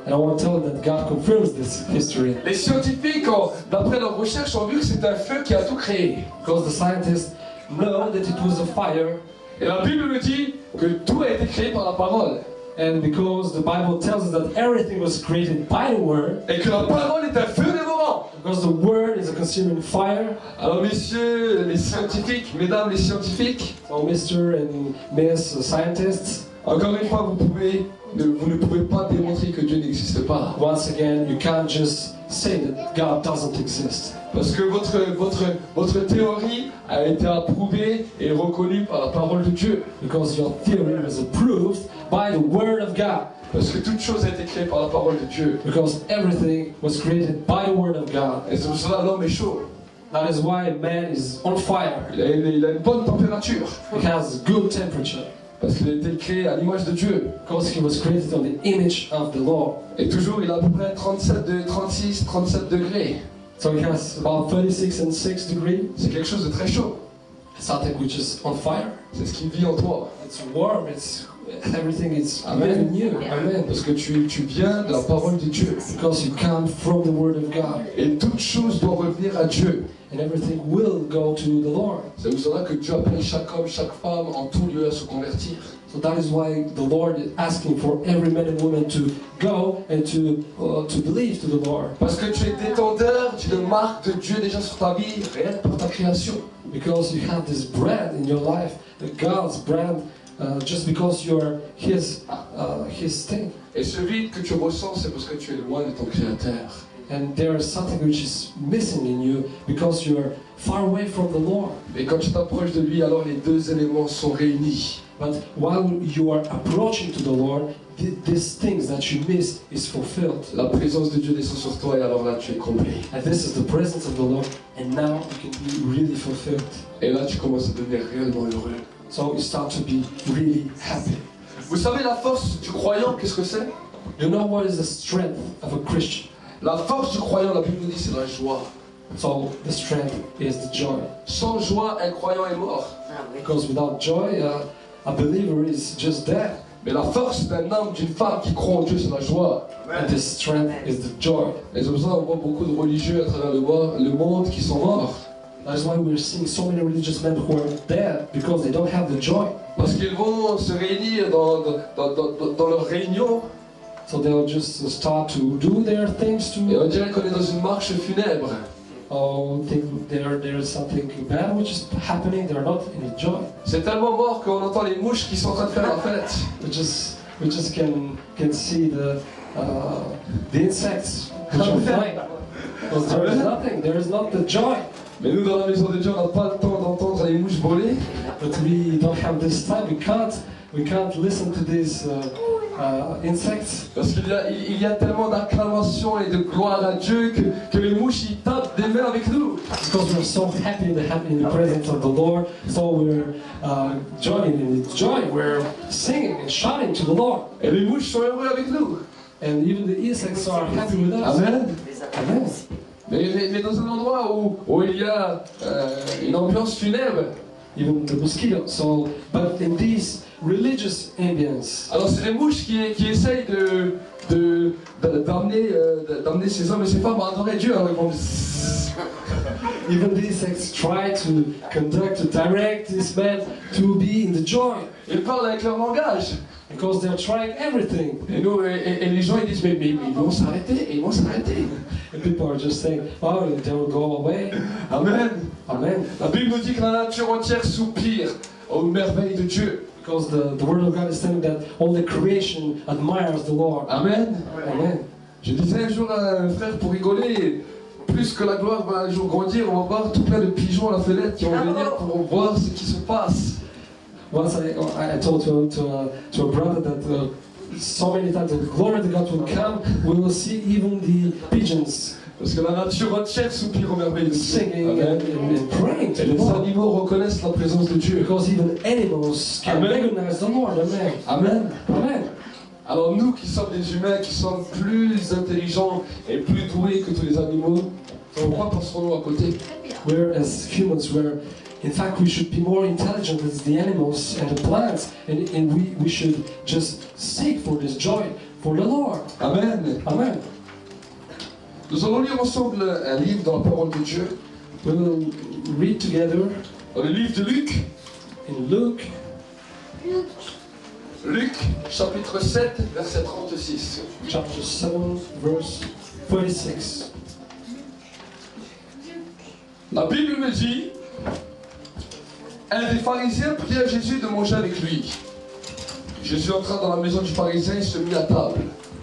Speaker 1: And I want to tell you that God confirms this history.
Speaker 2: Les scientifiques, d'après leurs recherches, ont vu que c'est un feu qui a tout créé.
Speaker 1: Because the scientists know that it was a fire.
Speaker 2: Et la Bible nous dit que tout a été créé par la parole.
Speaker 1: And because the Bible tells us that everything was created by the Word.
Speaker 2: Et que la parole est un feu dévorant.
Speaker 1: Because the Word is a consuming fire.
Speaker 2: Alors messieurs les scientifiques, mesdames les scientifiques,
Speaker 1: So Mr. and Miss Scientists,
Speaker 2: encore une fois, vous ne pouvez pas démontrer que Dieu n'existe pas.
Speaker 1: once again, you can't just say that God doesn't exist.
Speaker 2: Parce que votre théorie a été approuvée et reconnue par la parole de Dieu.
Speaker 1: Because your theory was approved by the Word of God.
Speaker 2: Parce que toute chose a été créée par la parole de Dieu.
Speaker 1: Because everything was created by the Word of God.
Speaker 2: Et c'est pour cela que l'homme est chaud.
Speaker 1: That is why man is on fire.
Speaker 2: Il a une bonne température.
Speaker 1: He has good temperature.
Speaker 2: Parce qu'il a été créé à l'image de Dieu.
Speaker 1: Because he was created on the image of the Lord.
Speaker 2: Et toujours, il a à peu près 36, 37 degrés.
Speaker 1: So he has about 36 and 6 degrees.
Speaker 2: C'est quelque chose de très chaud.
Speaker 1: Something which is on fire.
Speaker 2: C'est ce qui vit en toi.
Speaker 1: It's warm. It's everything is
Speaker 2: Amen.
Speaker 1: new. Amen.
Speaker 2: Parce que tu viens de la parole de Dieu.
Speaker 1: Because you come from the Word of God.
Speaker 2: Et toute chose doit revenir à Dieu.
Speaker 1: And everything will go to the Lord.
Speaker 2: C'est pour cela que Dieu appelle chaque homme, chaque femme en tout lieu à se convertir.
Speaker 1: So that is why the Lord is asking for every man and woman to go and to believe to the Lord.
Speaker 2: Parce que tu es détenteur d'une marque de Dieu déjà sur ta vie, rien que par ta création.
Speaker 1: Because you have this brand in your life, the God's brand, just because you're His thing.
Speaker 2: Et ce vide que tu ressens, c'est parce que tu es loin de ton Créateur.
Speaker 1: And there is something which is missing in you because you're far away from the Lord.
Speaker 2: Et quand tu t'approches de lui, alors les deux éléments sont réunis.
Speaker 1: But while you are approaching to the Lord, these things that you miss is fulfilled.
Speaker 2: La présence de Dieu descend sur toi et alors là tu es comblé.
Speaker 1: And this is the presence of the Lord, and now you can be really fulfilled.
Speaker 2: Et là tu commences à devenir réellement heureux.
Speaker 1: So you start to be really happy.
Speaker 2: Vous savez la force du croyant, qu'est-ce que c'est?
Speaker 1: You know what is the strength of a Christian?
Speaker 2: La force du croyant, la Bible nous dit, c'est la joie.
Speaker 1: So the strength is the joy.
Speaker 2: Sans joie, un croyant est mort.
Speaker 1: Because without joy, a believer is just dead.
Speaker 2: Mais la force d'un homme, d'une femme qui croit en Dieu, c'est la joie.
Speaker 1: And the strength is the joy.
Speaker 2: Et c'est pour ça qu'on voit beaucoup de religieux à travers le monde qui sont morts.
Speaker 1: That's why we're seeing so many religious men who are dead, because they don't have the joy.
Speaker 2: Parce qu'ils vont se réunir dans leur réunion.
Speaker 1: So they'll just start to do their things
Speaker 2: Et on
Speaker 1: to
Speaker 2: dirait qu'on est dans une marche funèbre.
Speaker 1: think there is something bad which is happening. They're not in joy.
Speaker 2: C'est tellement mort qu'on entend les mouches qui sont en train de faire la fête.
Speaker 1: We just can see the insects which are flying. Because there is nothing. There is not the joy.
Speaker 2: Mais nous, dans la maison de Dieu, on n'a pas le temps d'entendre les mouches voler.
Speaker 1: But we don't have this time. We can't listen to these insects.
Speaker 2: Parce qu'il y a tellement d'acclamations et de gloire à Dieu que les mouches ils tapent des mains avec nous.
Speaker 1: Because we're so happy in the presence of the Lord, so we're joining in the joy. We're singing and shouting to the Lord.
Speaker 2: Et les mouches sont heureux avec nous.
Speaker 1: And even the insects are happy with us.
Speaker 2: Amen.
Speaker 1: Amen.
Speaker 2: Mais dans un endroit où il y a une ambiance funèbre,
Speaker 1: Even the mosquitoes. So, but in these religious ambience,
Speaker 2: alors c'est les mouches qui essayent d'amener ces hommes et ces femmes à adorer Dieu. Alors ils vont
Speaker 1: even the insects try to direct these men to be in the joy.
Speaker 2: ils parlent avec leur langage.
Speaker 1: Because they're trying everything.
Speaker 2: Et les gens ils disent mais ils vont s'arrêter, ils vont s'arrêter.
Speaker 1: And people are just saying, oh, they will go away.
Speaker 2: Amen.
Speaker 1: Amen.
Speaker 2: La Bible nous dit que la nature entière soupire aux merveilles de Dieu.
Speaker 1: Because the word of God is telling that all the creation admires the Lord.
Speaker 2: Amen.
Speaker 1: Amen.
Speaker 2: Je disais un jour à un frère pour rigoler, plus que la gloire va un jour grandir, on va voir tout plein de pigeons à la fenêtre qui vont venir pour voir ce qui se passe.
Speaker 1: Once I told to a brother that so many times the glory of God will come, we will see even the pigeons
Speaker 2: Parce que la nature entière soupire aux merveilles de Dieu.
Speaker 1: singing
Speaker 2: Amen.
Speaker 1: and praying to
Speaker 2: Et
Speaker 1: the
Speaker 2: les
Speaker 1: Lord.
Speaker 2: animaux reconnaissent la présence de Dieu.
Speaker 1: Because even animals can
Speaker 2: Amen.
Speaker 1: recognize the Lord. Amen.
Speaker 2: Amen.
Speaker 1: Amen.
Speaker 2: Alors nous qui sommes des humains, qui sommes plus intelligents et plus doués que tous les animaux, pourquoi passerons-nous à côté?
Speaker 1: We're as humans, in fact, we should be more intelligent than the animals and the plants, and we should just seek for this joy for the Lord.
Speaker 2: Amen.
Speaker 1: Amen.
Speaker 2: Nous allons lire ensemble un livre dans la parole de Dieu,
Speaker 1: We will read together
Speaker 2: dans le livre de Luc.
Speaker 1: in Luke,
Speaker 2: Luc, chapitre 7, verset 36.
Speaker 1: chapter 7, verse 36.
Speaker 2: La Bible me dit, un des pharisiens pria à Jésus de manger avec lui. Jésus entra dans la maison du pharisien et se mit à table.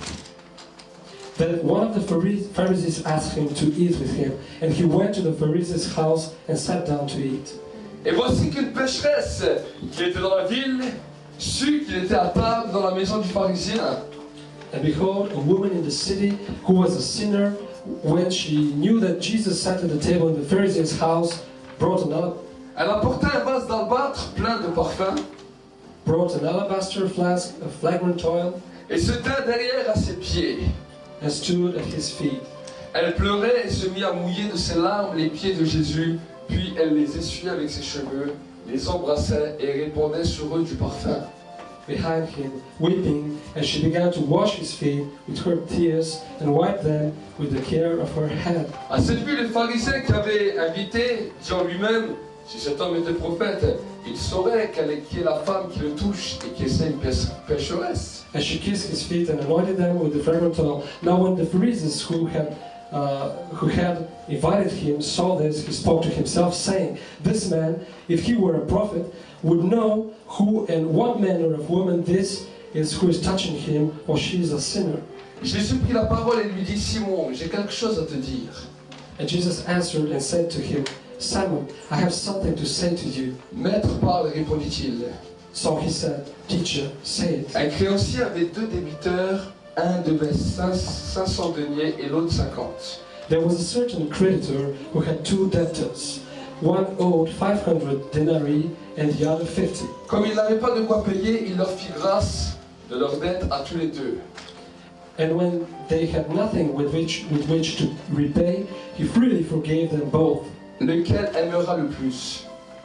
Speaker 1: Then one of the Pharisees asked him to eat with him, and he went to the Pharisee's house and sat down to eat.
Speaker 2: Et voici qu'une pécheresse qui était dans la ville sut qu'il était à table dans la maison du pharisien.
Speaker 1: And behold, a woman in the city who was a sinner, when she knew that Jesus sat at the table in the Pharisee's house, brought an
Speaker 2: Elle apporta un vase d'albâtre plein de parfum
Speaker 1: alabaster flask of fragrant oil
Speaker 2: et se tint derrière à ses pieds.
Speaker 1: and stood at his feet.
Speaker 2: Elle pleurait et se mit à mouiller de ses larmes les pieds de Jésus, puis elle les essuyait avec ses cheveux, les embrassait et répandait sur eux du parfum.
Speaker 1: Behind him, weeping, and she began to wash his feet with her tears and wipe them with the hair of her head.
Speaker 2: À cette vue, le pharisien qui avait invité dit en lui-même, si cet homme était prophète, il saurait qu'elle est qui est la femme qui le touche et qui est une pécheresse.
Speaker 1: And she kissed his feet and anointed them with the fragrant oil. Now when the Pharisees who had invited him saw this, he spoke to himself, saying, "This man, if he were a prophet, would know who and what manner of woman this is who is touching him, for she is a sinner."
Speaker 2: Jésus prit la parole et lui dit, Simon, j'ai quelque chose à te dire.
Speaker 1: And Jesus answered and said to him, "Simon, I have something to say to you."
Speaker 2: Maître, parle, répondit-il.
Speaker 1: So he said, "Teacher, say it."
Speaker 2: Un créancier avait deux débiteurs, un devait 500 deniers et l'autre 50.
Speaker 1: There was a certain creditor who had two debtors. One owed 500 denarii and the other 50.
Speaker 2: Comme ils n'avaient pas de quoi payer, il leur fit grâce de leur dette à tous les deux.
Speaker 1: And when they had nothing with which to repay, he freely forgave them both.
Speaker 2: Lequel aimera le plus?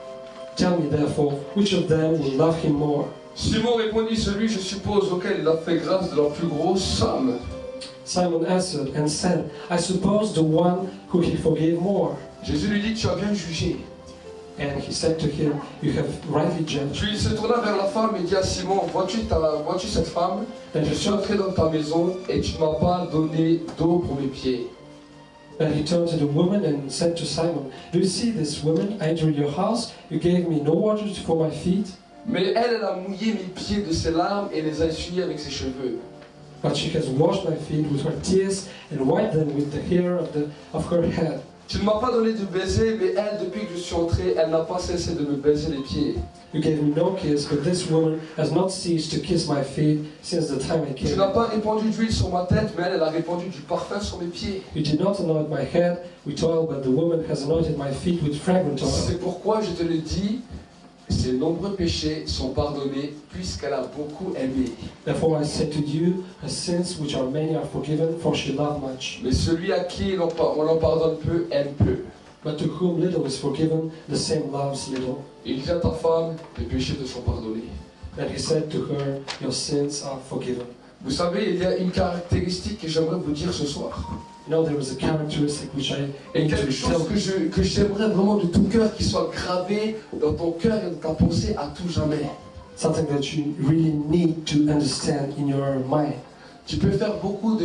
Speaker 1: Tell me therefore, which of them will love him more?
Speaker 2: Simon répondit, celui, je suppose, auquel il a fait grâce de la plus grosse somme.
Speaker 1: Simon answered and said, "I suppose the one who he forgave more."
Speaker 2: Jésus lui dit, tu as bien jugé.
Speaker 1: And he said to him, "You have rightly judged."
Speaker 2: Puis il se tourna vers la femme et dit à Simon, vois-tu cette femme?
Speaker 1: Then
Speaker 2: Je
Speaker 1: he
Speaker 2: suis entré dans ta maison et tu ne m'as pas donné d'eau pour mes pieds.
Speaker 1: Then he turned to the woman and said to Simon, "Do you see this woman? I entered your house. You gave me no water for my feet,
Speaker 2: Mais elle a mouillé mes pieds de ses larmes et les a essuyés avec ses cheveux.
Speaker 1: but she has washed my feet with her tears and wiped them with the hair of her head.
Speaker 2: Tu ne m'as pas donné de baiser, mais elle, depuis que je suis entré, elle n'a pas cessé de me baiser les pieds.
Speaker 1: You gave me no kiss, but this woman has not ceased to kiss my feet since the time I
Speaker 2: Tu
Speaker 1: came.
Speaker 2: n'as pas répandu d'huile sur ma tête, mais elle a répandu du parfum sur mes pieds.
Speaker 1: You did not anoint my head with oil, but the woman has anointed my feet with fragrant oil."
Speaker 2: C'est pourquoi je te le dis, ses nombreux péchés sont pardonnés, puisqu'elle a beaucoup aimé.
Speaker 1: Therefore I say to you, her sins which are many are forgiven, for she loved much.
Speaker 2: Mais celui à qui on l'en pardonne peu, aime peu.
Speaker 1: But to whom little is forgiven, the same loves little.
Speaker 2: Il dit à ta femme, tes péchés te sont pardonnés.
Speaker 1: And he said to her, "Your sins are forgiven."
Speaker 2: Vous savez, il y a une caractéristique que j'aimerais vous dire ce soir.
Speaker 1: You know, there is a characteristic which I
Speaker 2: Et
Speaker 1: need to
Speaker 2: quelque chose
Speaker 1: tell
Speaker 2: que j'aimerais vraiment de tout cœur qui soit gravé dans ton cœur et dans ta pensée à tout jamais.
Speaker 1: something that you really need to understand in your mind.
Speaker 2: Tu peux faire beaucoup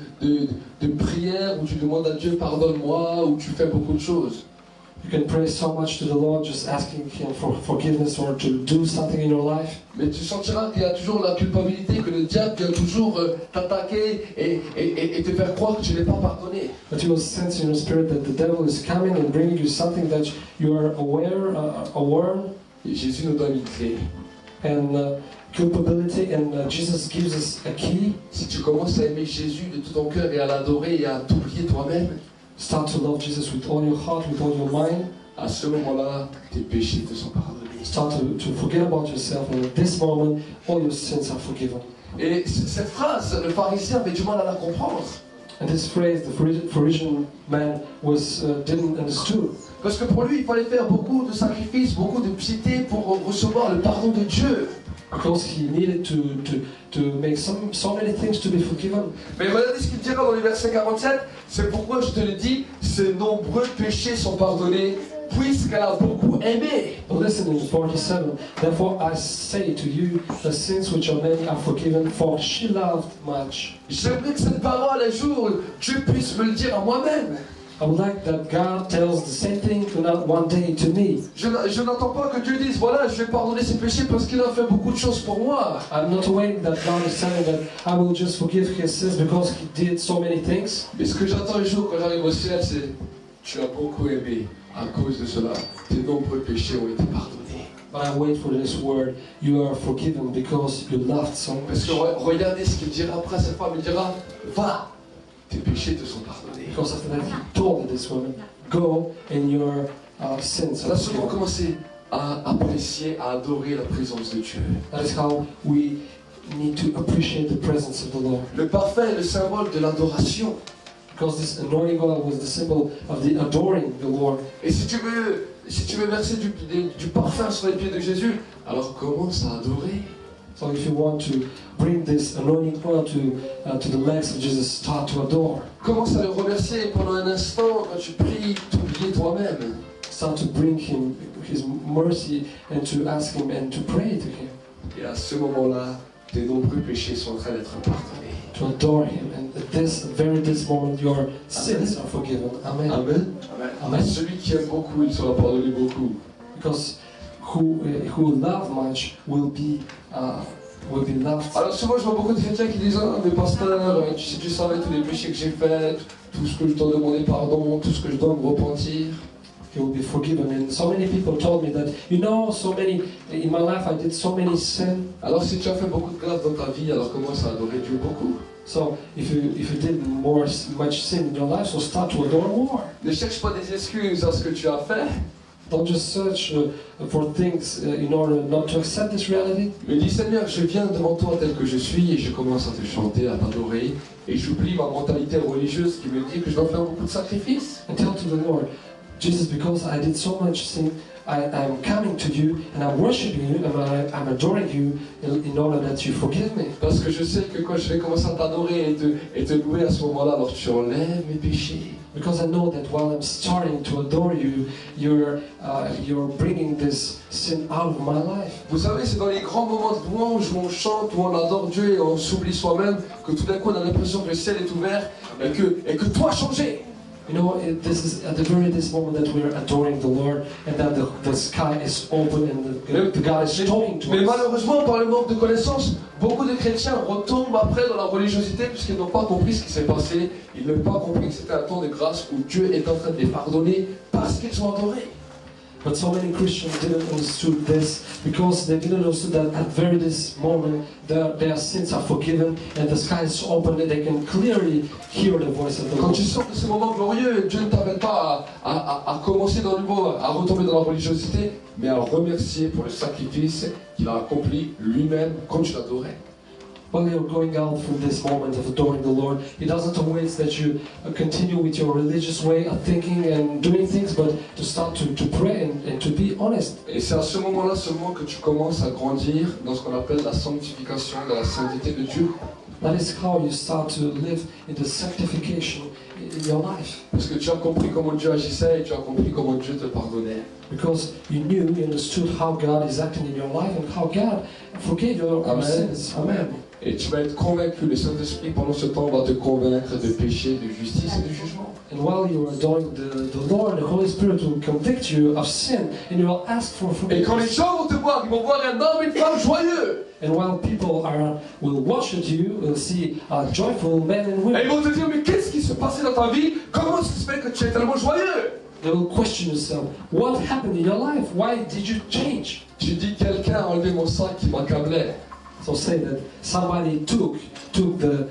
Speaker 2: de prières où tu demandes à Dieu pardonne-moi, où tu fais beaucoup de choses.
Speaker 1: You can pray so much to the Lord, just asking Him for forgiveness or to do something in your life.
Speaker 2: Mais tu sentiras qu'il y a toujours la culpabilité, que le diable vient toujours t'attaquer et te faire croire que tu n'es pas pardonné.
Speaker 1: But you will sense in your spirit that the devil is coming and bringing you something that you are aware.
Speaker 2: Et Jésus nous donne une clé.
Speaker 1: And culpability, and Jesus gives us a key.
Speaker 2: Si tu commences à aimer Jésus de tout ton cœur et à l'adorer et à t'oublier toi-même,
Speaker 1: Start to love Jesus with all your heart, with all your mind.
Speaker 2: à ce moment-là, tes péchés te sont pardonnés.
Speaker 1: Start to forget about yourself, and at this moment, all your sins are forgiven.
Speaker 2: Et cette phrase, le pharisien avait du mal à la comprendre.
Speaker 1: And this phrase, the Pharisee man didn't understood.
Speaker 2: Parce que pour lui, il fallait faire beaucoup de sacrifices, beaucoup de piété pour recevoir le pardon de Dieu.
Speaker 1: because he needed to make so many things to be forgiven.
Speaker 2: Mais regardez ce qu'il dira dans le verset 47. C'est pourquoi je te le dis, ses nombreux péchés sont pardonnés, puisqu'elle a beaucoup aimé.
Speaker 1: But listen in 47. Therefore I say to you, the sins which are many are forgiven, for she loved much.
Speaker 2: J'aimerais que cette parole, un jour, Dieu puisse me le dire à moi-même.
Speaker 1: I would like that God tells the same thing one day to me.
Speaker 2: Je n'entends pas que Dieu dise, voilà, je vais pardonner ses péchés parce qu'il a fait beaucoup de choses pour moi.
Speaker 1: I'm not waiting that God is telling that I will just forgive his sins because he did so many things.
Speaker 2: Mais ce que j'attends un jour quand j'arrive au ciel, c'est, tu as beaucoup aimé, à cause de cela, tes nombreux péchés ont été pardonnés.
Speaker 1: But I wait for this word, you are forgiven because you loved so much.
Speaker 2: Parce que regardez ce qu'il dira après, cette femme, il dira, va, tes péchés te sont pardonnés.
Speaker 1: Because after that he told this woman, go and your sins
Speaker 2: Là
Speaker 1: are
Speaker 2: seulement
Speaker 1: forgiven.
Speaker 2: commencer à apprécier, à adorer la présence de Dieu.
Speaker 1: That is how we need to appreciate the presence of the Lord.
Speaker 2: Le parfum est le symbole de l'adoration.
Speaker 1: Because this anointing oil was the symbol of the adoring the Lord.
Speaker 2: Et si tu veux verser du parfum sur les pieds de Jésus, alors commence à adorer.
Speaker 1: So if you want to bring this anointing oil to the legs of Jesus, start to adore.
Speaker 2: Commence à le remercier pendant un instant quand tu pries, t'oublier toi-même.
Speaker 1: Start to bring him his mercy and to ask him and to pray to him.
Speaker 2: Et à ce moment-là, tes nombreux péchés sont en train d'être pardonnés.
Speaker 1: To adore him. And at this moment, your sins are forgiven. Amen.
Speaker 2: Amen.
Speaker 1: Amen.
Speaker 2: Celui qui aime beaucoup, il sera pardonné beaucoup.
Speaker 1: Because who love much will be loved.
Speaker 2: Alors souvent je vois beaucoup de chrétiens qui disent, ah mais pasteur, si tu savais tous les péchés que j'ai faits, tout ce que je dois demander pardon, tout ce que je dois me repentir.
Speaker 1: He will be forgiven. And so many people told me that, in my life I did so many sins.
Speaker 2: Alors si tu as fait beaucoup de grâce dans ta vie, alors commence à adorer Dieu beaucoup.
Speaker 1: So if you did much sin in your life, so start to adore more.
Speaker 2: Ne cherche pas des excuses à ce que tu as fait,
Speaker 1: Don't just search for things in order not to accept this reality.
Speaker 2: mais dis Seigneur, je viens devant toi tel que je suis et je commence à te chanter, à t'adorer, et j'oublie ma mentalité religieuse qui me dit que je dois faire beaucoup de sacrifices.
Speaker 1: And tell to the Lord, Jesus, because I did so much sin, I'm coming to you and I'm worshiping you and I'm adoring you in order that you forgive me.
Speaker 2: Parce que je sais que quand je vais commencer à t'adorer et te louer à ce moment-là, alors tu enlèves mes péchés.
Speaker 1: Because I know that while I'm starting to adore you, you're bringing this sin out of my life.
Speaker 2: Vous savez, c'est dans les grands moments de louange où on chante, où on adore Dieu et on s'oublie soi-même, que tout d'un coup on a l'impression que le ciel est ouvert et que tout a changé.
Speaker 1: You know, this is at this moment that we're adoring the Lord and that the sky is open and the God is talking to
Speaker 2: Mais
Speaker 1: us.
Speaker 2: malheureusement, par le manque de connaissances, beaucoup de chrétiens retombent après dans la religiosité puisqu'ils n'ont pas compris ce qui s'est passé. Ils n'ont pas compris que c'était un temps de grâce où Dieu est en train de les pardonner parce qu'ils ont adoré.
Speaker 1: But so many Christians didn't understand this because they didn't understand that at this moment their sins are forgiven and the sky is open and they can clearly hear the voice of the
Speaker 2: Quand
Speaker 1: Lord.
Speaker 2: tu sors de ce moment glorieux, Dieu ne t'appelle pas à commencer dans le monde, à retomber dans la religiosité, mais à le remercier pour le sacrifice qu'il a accompli lui-même quand tu l'adorais.
Speaker 1: While you're going out from this moment of adoring the Lord, He doesn't always that you continue with your religious way of thinking and doing things, but to start to pray and to be honest.
Speaker 2: Et c'est à ce moment-là seulement que tu commences à grandir dans ce qu'on appelle la sanctification, dans la sainteté de Dieu.
Speaker 1: That is how you start to live in the sanctification in your life.
Speaker 2: Parce que tu as compris comment Dieu agissait et tu as compris comment Dieu te pardonnait.
Speaker 1: Because you understood how God is acting in your life and how God forgave your
Speaker 2: Amen.
Speaker 1: sins. Amen.
Speaker 2: Et tu vas être convaincu, le Saint-Esprit pendant ce temps va te convaincre de péché, de justice et de jugement.
Speaker 1: And while you are adoring the Lord, the Holy Spirit will convict you of sin and you will ask for
Speaker 2: Et quand les
Speaker 1: forgiveness.
Speaker 2: gens vont te voir, ils vont voir un homme et une femme joyeux.
Speaker 1: And while people will watch at you, will see joyful men and
Speaker 2: Et
Speaker 1: women.
Speaker 2: ils vont te dire, mais qu'est-ce qui se passait dans ta vie? Comment ça se fait que tu es tellement joyeux?
Speaker 1: They will question yourself, what happened in your life? Why did you change?
Speaker 2: Tu dis, quelqu'un a enlevé mon sac qui m'accablait.
Speaker 1: So say that somebody took the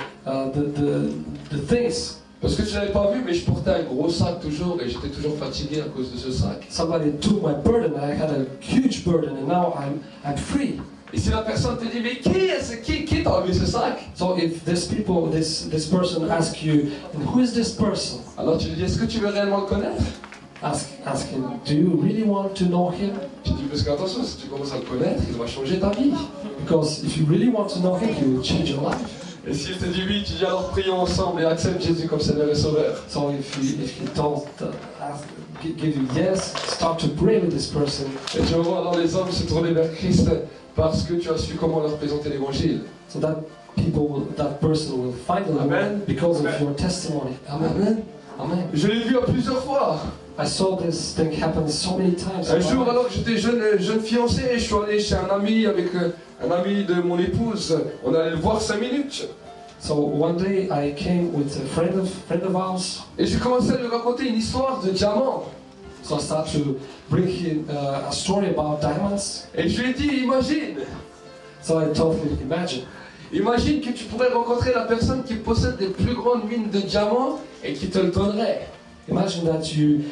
Speaker 1: things.
Speaker 2: Parce que tu n'avais pas vu, mais je portais un gros sac toujours et j'étais toujours fatigué à cause de ce sac.
Speaker 1: Somebody took my burden. I had a huge burden, and now I'm free.
Speaker 2: Et si la personne te dit, mais qui t'a enlevé ce sac?
Speaker 1: So if this person asks you, who is this person?
Speaker 2: Alors tu lui dis, est-ce que tu veux réellement le connaître?
Speaker 1: ask him, do you really want to know him?
Speaker 2: J'ai dit, parce qu'attention, si tu commences à le connaître, il va changer ta vie.
Speaker 1: Because if you really want to know him, he will change your life.
Speaker 2: Et s'il te dit oui, tu dis alors prions ensemble et accepte Jésus comme Seigneur et Sauveur.
Speaker 1: So if he don't give you yes, start to pray with this person.
Speaker 2: Et tu vas voir alors les hommes se tourner vers Christ parce que tu as su comment leur présenter l'évangile.
Speaker 1: So that person will find the Lord
Speaker 2: Amen.
Speaker 1: because of your testimony. Amen. Amen.
Speaker 2: Je l'ai vu à plusieurs fois.
Speaker 1: I saw this thing happen so many times.
Speaker 2: Un jour, alors que j'étais jeune fiancé, je suis allé chez un ami avec un ami de mon épouse. On allait le voir 5 minutes.
Speaker 1: So one day I came with a friend of ours.
Speaker 2: Et j'ai commencé à lui raconter une histoire de diamants.
Speaker 1: So I started to bring him a story about diamonds.
Speaker 2: Et je lui ai dit, imagine.
Speaker 1: So I told him,
Speaker 2: Imagine que tu pourrais rencontrer la personne qui possède les plus grandes mines de diamants et qui te le donnerait.
Speaker 1: imagine that you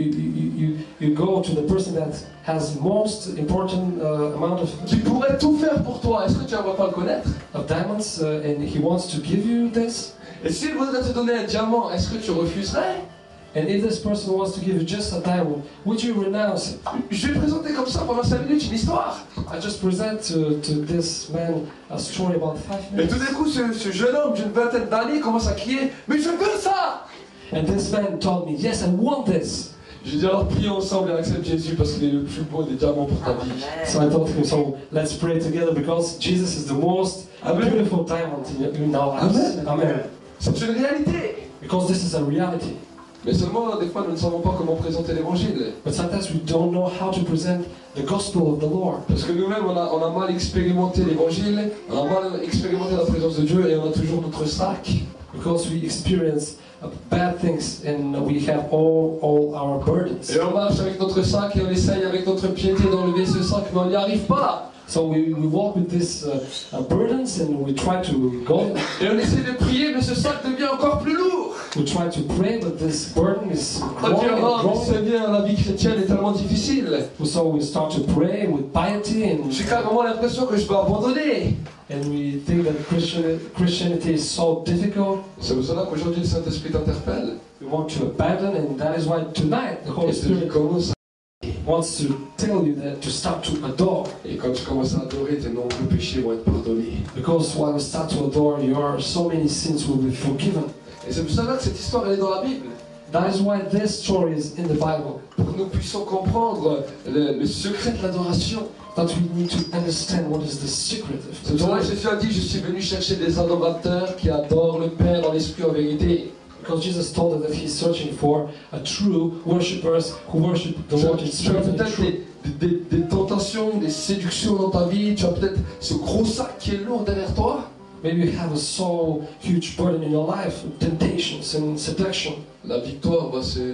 Speaker 1: go to the person that has most important amount
Speaker 2: Qui pourrait tout faire pour toi. Est-ce que tu n'aimerais pas le connaître?
Speaker 1: of diamonds and he wants to give you this.
Speaker 2: Et s'il voudrait te donner un diamant, est-ce que tu refuserais?
Speaker 1: And if this person wants to give you just a diamond, would you renounce it?
Speaker 2: Je vais présenter comme ça pendant 5 minutes une histoire.
Speaker 1: I just present to this man a story about 5
Speaker 2: Et
Speaker 1: minutes.
Speaker 2: tout d'un coup, ce jeune homme d'une vingtaine d'années commence à crier « Mais je veux ça !»
Speaker 1: And this man told me, yes, I want this.
Speaker 2: J'ai dit alors prions ensemble et accepte Jésus parce qu'il est le plus beau des diamants pour ta vie.
Speaker 1: So I told him, so let's pray together because Jesus is the most
Speaker 2: Amen.
Speaker 1: beautiful diamond in our lives. Amen.
Speaker 2: C'est une réalité.
Speaker 1: Because this is a reality.
Speaker 2: Mais seulement, des fois, nous ne savons pas comment présenter l'évangile.
Speaker 1: But sometimes we don't know how to present the gospel of the Lord.
Speaker 2: Parce que nous-mêmes, on a mal expérimenté l'évangile, on a mal expérimenté la présence de Dieu et on a toujours notre sac.
Speaker 1: Because we experience bad things and we have all our burdens.
Speaker 2: Et on marche avec notre sac et on essaye avec notre piété d'enlever ce sac, mais on n'y arrive pas.
Speaker 1: So we walk with these burdens and we try to go.
Speaker 2: Et on essaie de prier, mais ce sac devient encore plus lourd.
Speaker 1: We try to pray, but this burden is
Speaker 2: On dit,
Speaker 1: growing and
Speaker 2: oh,
Speaker 1: growing.
Speaker 2: c'est bien, la vie chrétienne est tellement difficile.
Speaker 1: So we start to pray with piety and
Speaker 2: J'ai carrément l'impression que je vais abandonner.
Speaker 1: we think that Christianity is so difficult.
Speaker 2: C'est pour cela qu'aujourd'hui le Saint-Esprit t'interpelle.
Speaker 1: We want to abandon, and that is why tonight the Holy
Speaker 2: Et te dit
Speaker 1: Spirit
Speaker 2: commence.
Speaker 1: wants to tell you that to start to adore.
Speaker 2: Et quand tu commences à adorer, tes nombreux péchés vont être pardonnés.
Speaker 1: Because while you start to adore, so many sins will be forgiven.
Speaker 2: Et c'est pour cela que cette histoire elle est dans la Bible.
Speaker 1: That is why this story is in the Bible.
Speaker 2: Pour que nous puissions comprendre le secret de l'adoration.
Speaker 1: That we need to understand what is the secret of
Speaker 2: C'est pour ça que Jésus a dit, je suis venu chercher des adorateurs qui adorent le Père dans l'esprit en vérité.
Speaker 1: Because Jesus told us that He's searching for a true worshippers who worship the Lord in
Speaker 2: Tu as
Speaker 1: spirit and
Speaker 2: peut-être
Speaker 1: truth.
Speaker 2: des tentations, des séductions dans ta vie. Tu as peut-être ce gros sac qui est lourd derrière toi.
Speaker 1: Maybe you have a so huge burden in your life, temptations and seduction.
Speaker 2: La victoire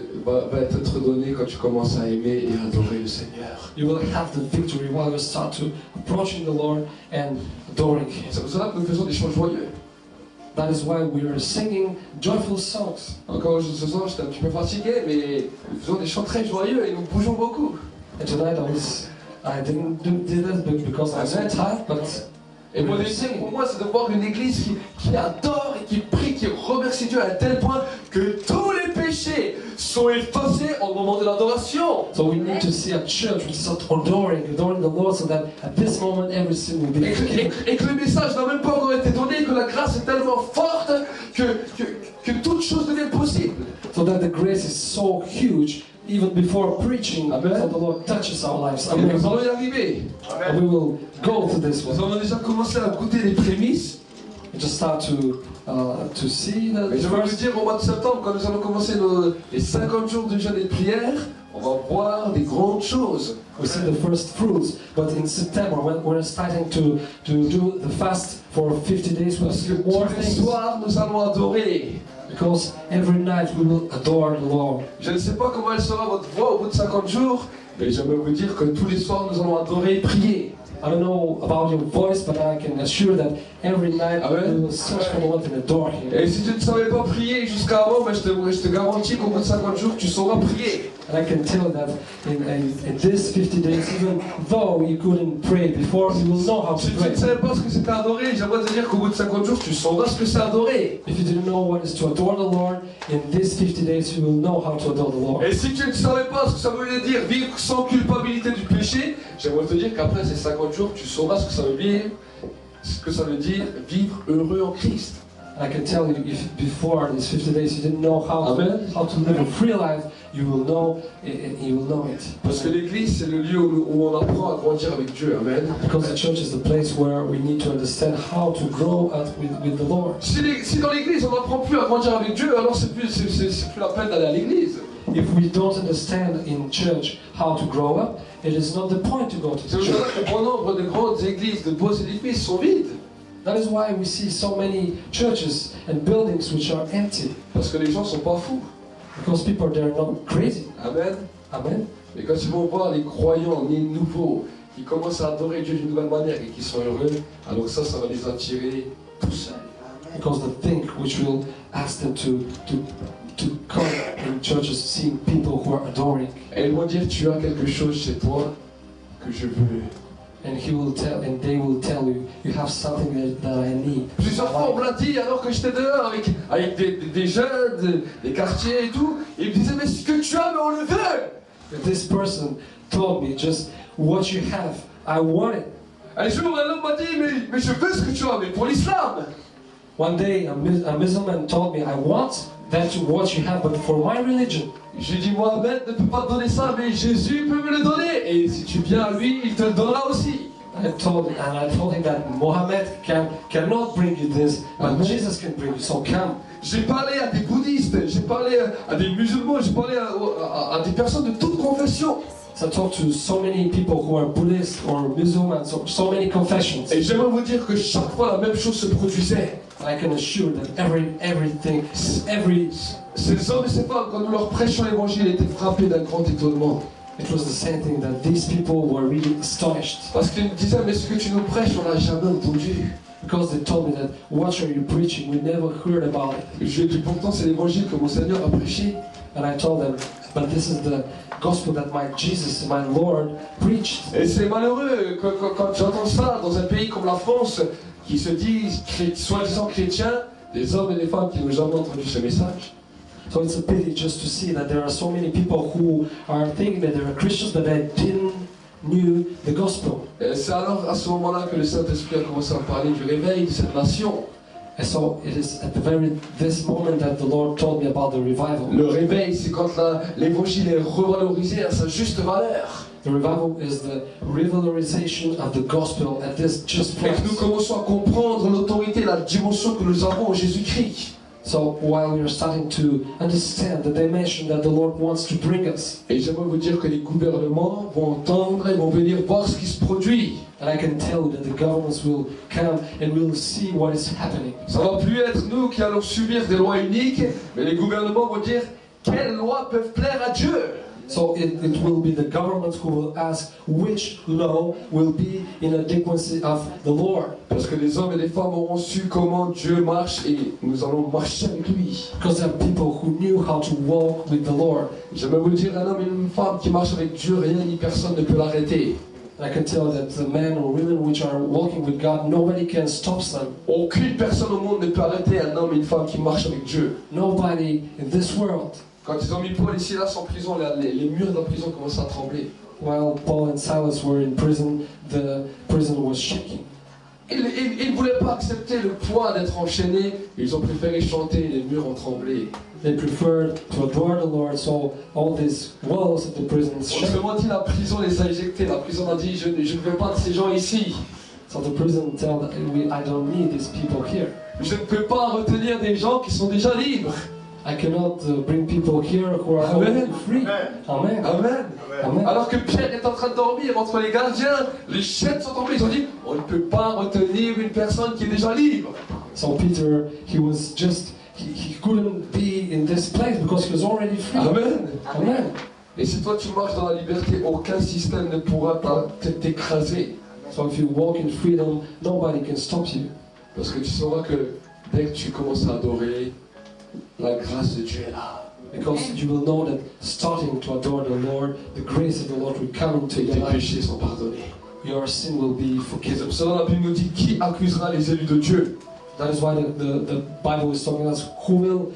Speaker 2: va être donnée quand tu commences à aimer et adorer le Seigneur.
Speaker 1: You will have the victory while you start to approaching the Lord and adoring Him.
Speaker 2: C'est pour cela que nous faisons des chants joyeux.
Speaker 1: That is why we are singing joyful songs.
Speaker 2: Encore ce soir, j'étais un petit peu fatigué, mais nous faisons des chants très joyeux et nous bougeons beaucoup.
Speaker 1: And tonight I didn't do this because I was so tired, but
Speaker 2: Et mon désir pour moi, c'est de voir une église qui adore et qui prie, qui remercie Dieu à un tel point que tous les péchés sont effacés au moment de l'adoration.
Speaker 1: so we need to see a church which is adoring the Lord, so that at this moment every sin will be forgiven.
Speaker 2: Et que le message n'a même pas encore été donné, que la grâce est tellement forte que toute chose devient possible.
Speaker 1: So that the grace is so huge, even before preaching,
Speaker 2: Amen.
Speaker 1: so the Lord touches our lives.
Speaker 2: Et nous allons y arriver.
Speaker 1: And we will go to this
Speaker 2: Nous
Speaker 1: one.
Speaker 2: avons déjà commencé à goûter les prémices.
Speaker 1: We just start to see
Speaker 2: Mais
Speaker 1: the
Speaker 2: je vais vous
Speaker 1: first.
Speaker 2: dire, au mois de septembre, quand nous allons commencer les 50 jours de jeûne et de prière, on va voir des grandes choses.
Speaker 1: We see the first fruits, but in September, when we're starting to do the fast for 50 days, we'll
Speaker 2: Parce que
Speaker 1: see more
Speaker 2: tous les
Speaker 1: things.
Speaker 2: soirs, nous allons adorer.
Speaker 1: Because every night we will adore the Lord.
Speaker 2: Je ne sais pas comment elle sera votre voix au bout de 50 jours, mais j'aimerais vous dire que tous les soirs, nous allons adorer et prier.
Speaker 1: I don't know about your voice, but I can assure that every night
Speaker 2: Amen.
Speaker 1: we will search for the Lord and adore Him.
Speaker 2: Et si tu ne savais pas prier jusqu'à avant, ben je te garantis qu'au bout de 50 jours, tu sauras prier.
Speaker 1: And I can tell that in this 50 days, even though you couldn't pray before, you will know how to
Speaker 2: Si tu
Speaker 1: pray.
Speaker 2: ne savais pas ce que c'était adorer, j'aimerais te dire qu'au bout de 50 jours, tu sauras ce que c'est adorer.
Speaker 1: If you didn't know what is to adore the Lord, in these 50 days, you will know how to adore the Lord.
Speaker 2: Et si tu ne savais pas ce que ça voulait dire vivre sans culpabilité du péché, j'aimerais te dire qu'après ces 50 jours, tu sauras ce que ça veut dire vivre heureux en Christ.
Speaker 1: I can tell you, if before these 50 days you didn't know how to live a free life, you will know it.
Speaker 2: Parce que l'église, c'est le lieu où on apprend à grandir avec Dieu. Amen.
Speaker 1: Because the church is the place where we need to understand how to grow up with the Lord.
Speaker 2: Si dans l'église, on n'apprend plus à grandir avec Dieu, alors c'est plus la peine d'aller à l'église.
Speaker 1: If we don't understand in church how to grow up, it is not the point to go to
Speaker 2: C'est
Speaker 1: the
Speaker 2: pour ça
Speaker 1: church.
Speaker 2: que bon nombre de grandes églises, de beaux édifices sont vides.
Speaker 1: That is why we see so many churches and buildings which are empty.
Speaker 2: Parce que les gens ne sont pas fous.
Speaker 1: Because people, they are not crazy.
Speaker 2: Amen.
Speaker 1: Amen.
Speaker 2: Mais quand ils vont voir les croyants nés nouveaux qui commencent à adorer Dieu d'une nouvelle manière et qui sont heureux, alors ça va les attirer tout seuls.
Speaker 1: Because the thing which will ask them to come in churches, seeing people who are adoring.
Speaker 2: Et ils vont dire, tu as quelque chose chez toi que je veux.
Speaker 1: And they will tell you, you have something that I need.
Speaker 2: Plusieurs fois on me l'a dit alors que j'étais dehors avec des jeunes, des quartiers et tout. Ils me disaient, mais ce que tu as, mais on le veut.
Speaker 1: This person told me, just what you have, I want it.
Speaker 2: Un jour, un homme m'a dit, mais je veux ce que tu as, mais pour l'islam.
Speaker 1: One day, a Muslim told me, I want what you have, but for my religion.
Speaker 2: J'ai dit, Mohamed ne peut pas te donner ça, mais Jésus peut me le donner. Et si tu viens à lui, il te le donnera aussi.
Speaker 1: I told him that Mohammed cannot bring you this, but Jesus can bring you. So come.
Speaker 2: J'ai parlé à des bouddhistes, j'ai parlé à des musulmans, j'ai parlé à des personnes de toute confession.
Speaker 1: So I talked to so many people who are Buddhist or Muslim, so many confessions.
Speaker 2: Et j'aimerais vous dire que chaque fois la même chose se produisait.
Speaker 1: I can assure that
Speaker 2: Ces hommes et ces femmes, quand nous leur prêchions l'évangile, étaient frappés d'un grand étonnement.
Speaker 1: it was the same thing, that these people were really astonished.
Speaker 2: Parce qu'ils me disaient, mais ce que tu nous prêches, on l'a jamais entendu.
Speaker 1: Because they told me that, what are you preaching? We never heard about it.
Speaker 2: Je lui ai dit, pourtant c'est l'évangile que mon Seigneur a prêché.
Speaker 1: And I told them, but this is the gospel that my Jesus, my Lord, preached.
Speaker 2: Et c'est malheureux quand j'entends ça dans un pays comme la France, qui se disent soi-disant chrétiens, des hommes et des femmes qui n'ont jamais entendu ce message.
Speaker 1: So it's a pity just to see that there are so many people who are thinking that they are Christians, but they didn't knew the gospel.
Speaker 2: Et c'est alors à ce moment-là que le Saint-Esprit a commencé à parler du réveil de cette nation.
Speaker 1: And so it is at this moment that the Lord told me about the revival.
Speaker 2: Le réveil, c'est quand l'évangile est revalorisé à sa juste valeur.
Speaker 1: The revival is the revalorization of the gospel at this just
Speaker 2: Et
Speaker 1: place.
Speaker 2: que nous commençons à comprendre l'autorité, la dimension que nous avons en Jésus-Christ.
Speaker 1: So while we are starting to understand the dimension that the Lord wants to bring us.
Speaker 2: Et j'aimerais vous dire que les gouvernements vont entendre et vont venir voir ce qui se produit.
Speaker 1: And I can tell you that the governments will come and will see what is happening.
Speaker 2: Ça ne va plus être nous qui allons subir des lois uniques, mais les gouvernements vont dire quelles lois peuvent plaire à Dieu.
Speaker 1: So it will be the governments who will ask which law will be in adequacy of the Lord.
Speaker 2: Parce que les hommes et les femmes auront su comment Dieu marche et nous allons marcher avec lui.
Speaker 1: Because there are people who knew how to walk with the Lord.
Speaker 2: J'aimerais vous dire, un homme et une femme qui marchent avec Dieu, rien ni personne ne peut l'arrêter.
Speaker 1: I can tell that the men or women which are walking with God, nobody can stop them.
Speaker 2: Aucune personne au monde ne peut arrêter un homme et une femme qui marchent avec Dieu.
Speaker 1: Nobody in this world.
Speaker 2: Quand ils ont mis Paul et Silas en prison, les murs de la prison commencent à trembler.
Speaker 1: While Paul and Silas were in prison, the prison was shaking.
Speaker 2: Ils ne voulaient pas accepter le poids d'être enchaînés. Ils ont préféré chanter, les murs ont tremblé.
Speaker 1: They preferred to adore the Lord, so all these walls of the prison shook.
Speaker 2: Autrement dit, la prison les a éjectés. La prison a dit, je ne veux pas de ces gens ici.
Speaker 1: So the prison told that I don't need these people here.
Speaker 2: Je ne peux pas retenir des gens qui sont déjà libres.
Speaker 1: I cannot bring people here who are already free. Amen.
Speaker 2: Amen.
Speaker 1: Amen.
Speaker 2: Alors que Pierre est en train de dormir entre les gardiens, les chaînes sont tombées. Ils ont dit, on ne peut pas retenir une personne qui est déjà libre.
Speaker 1: So Peter, he couldn't be in this place because he was already free.
Speaker 2: Amen.
Speaker 1: Amen.
Speaker 2: Et si toi tu marches dans la liberté, aucun système ne pourra t'écraser.
Speaker 1: So if you walk in freedom, nobody can stop you.
Speaker 2: Parce que tu sauras que dès que tu commences à adorer, la grâce de Dieu est là.
Speaker 1: Because you will know that starting to adore the Lord, the grace of the Lord will come into
Speaker 2: Et
Speaker 1: your
Speaker 2: tes
Speaker 1: life.
Speaker 2: péchés sont pardonnés.
Speaker 1: Your sin will be
Speaker 2: Et
Speaker 1: forgiven.
Speaker 2: c'est pour ça que la Bible nous dit qui accusera les élus de Dieu.
Speaker 1: That is why the Bible is telling us who will,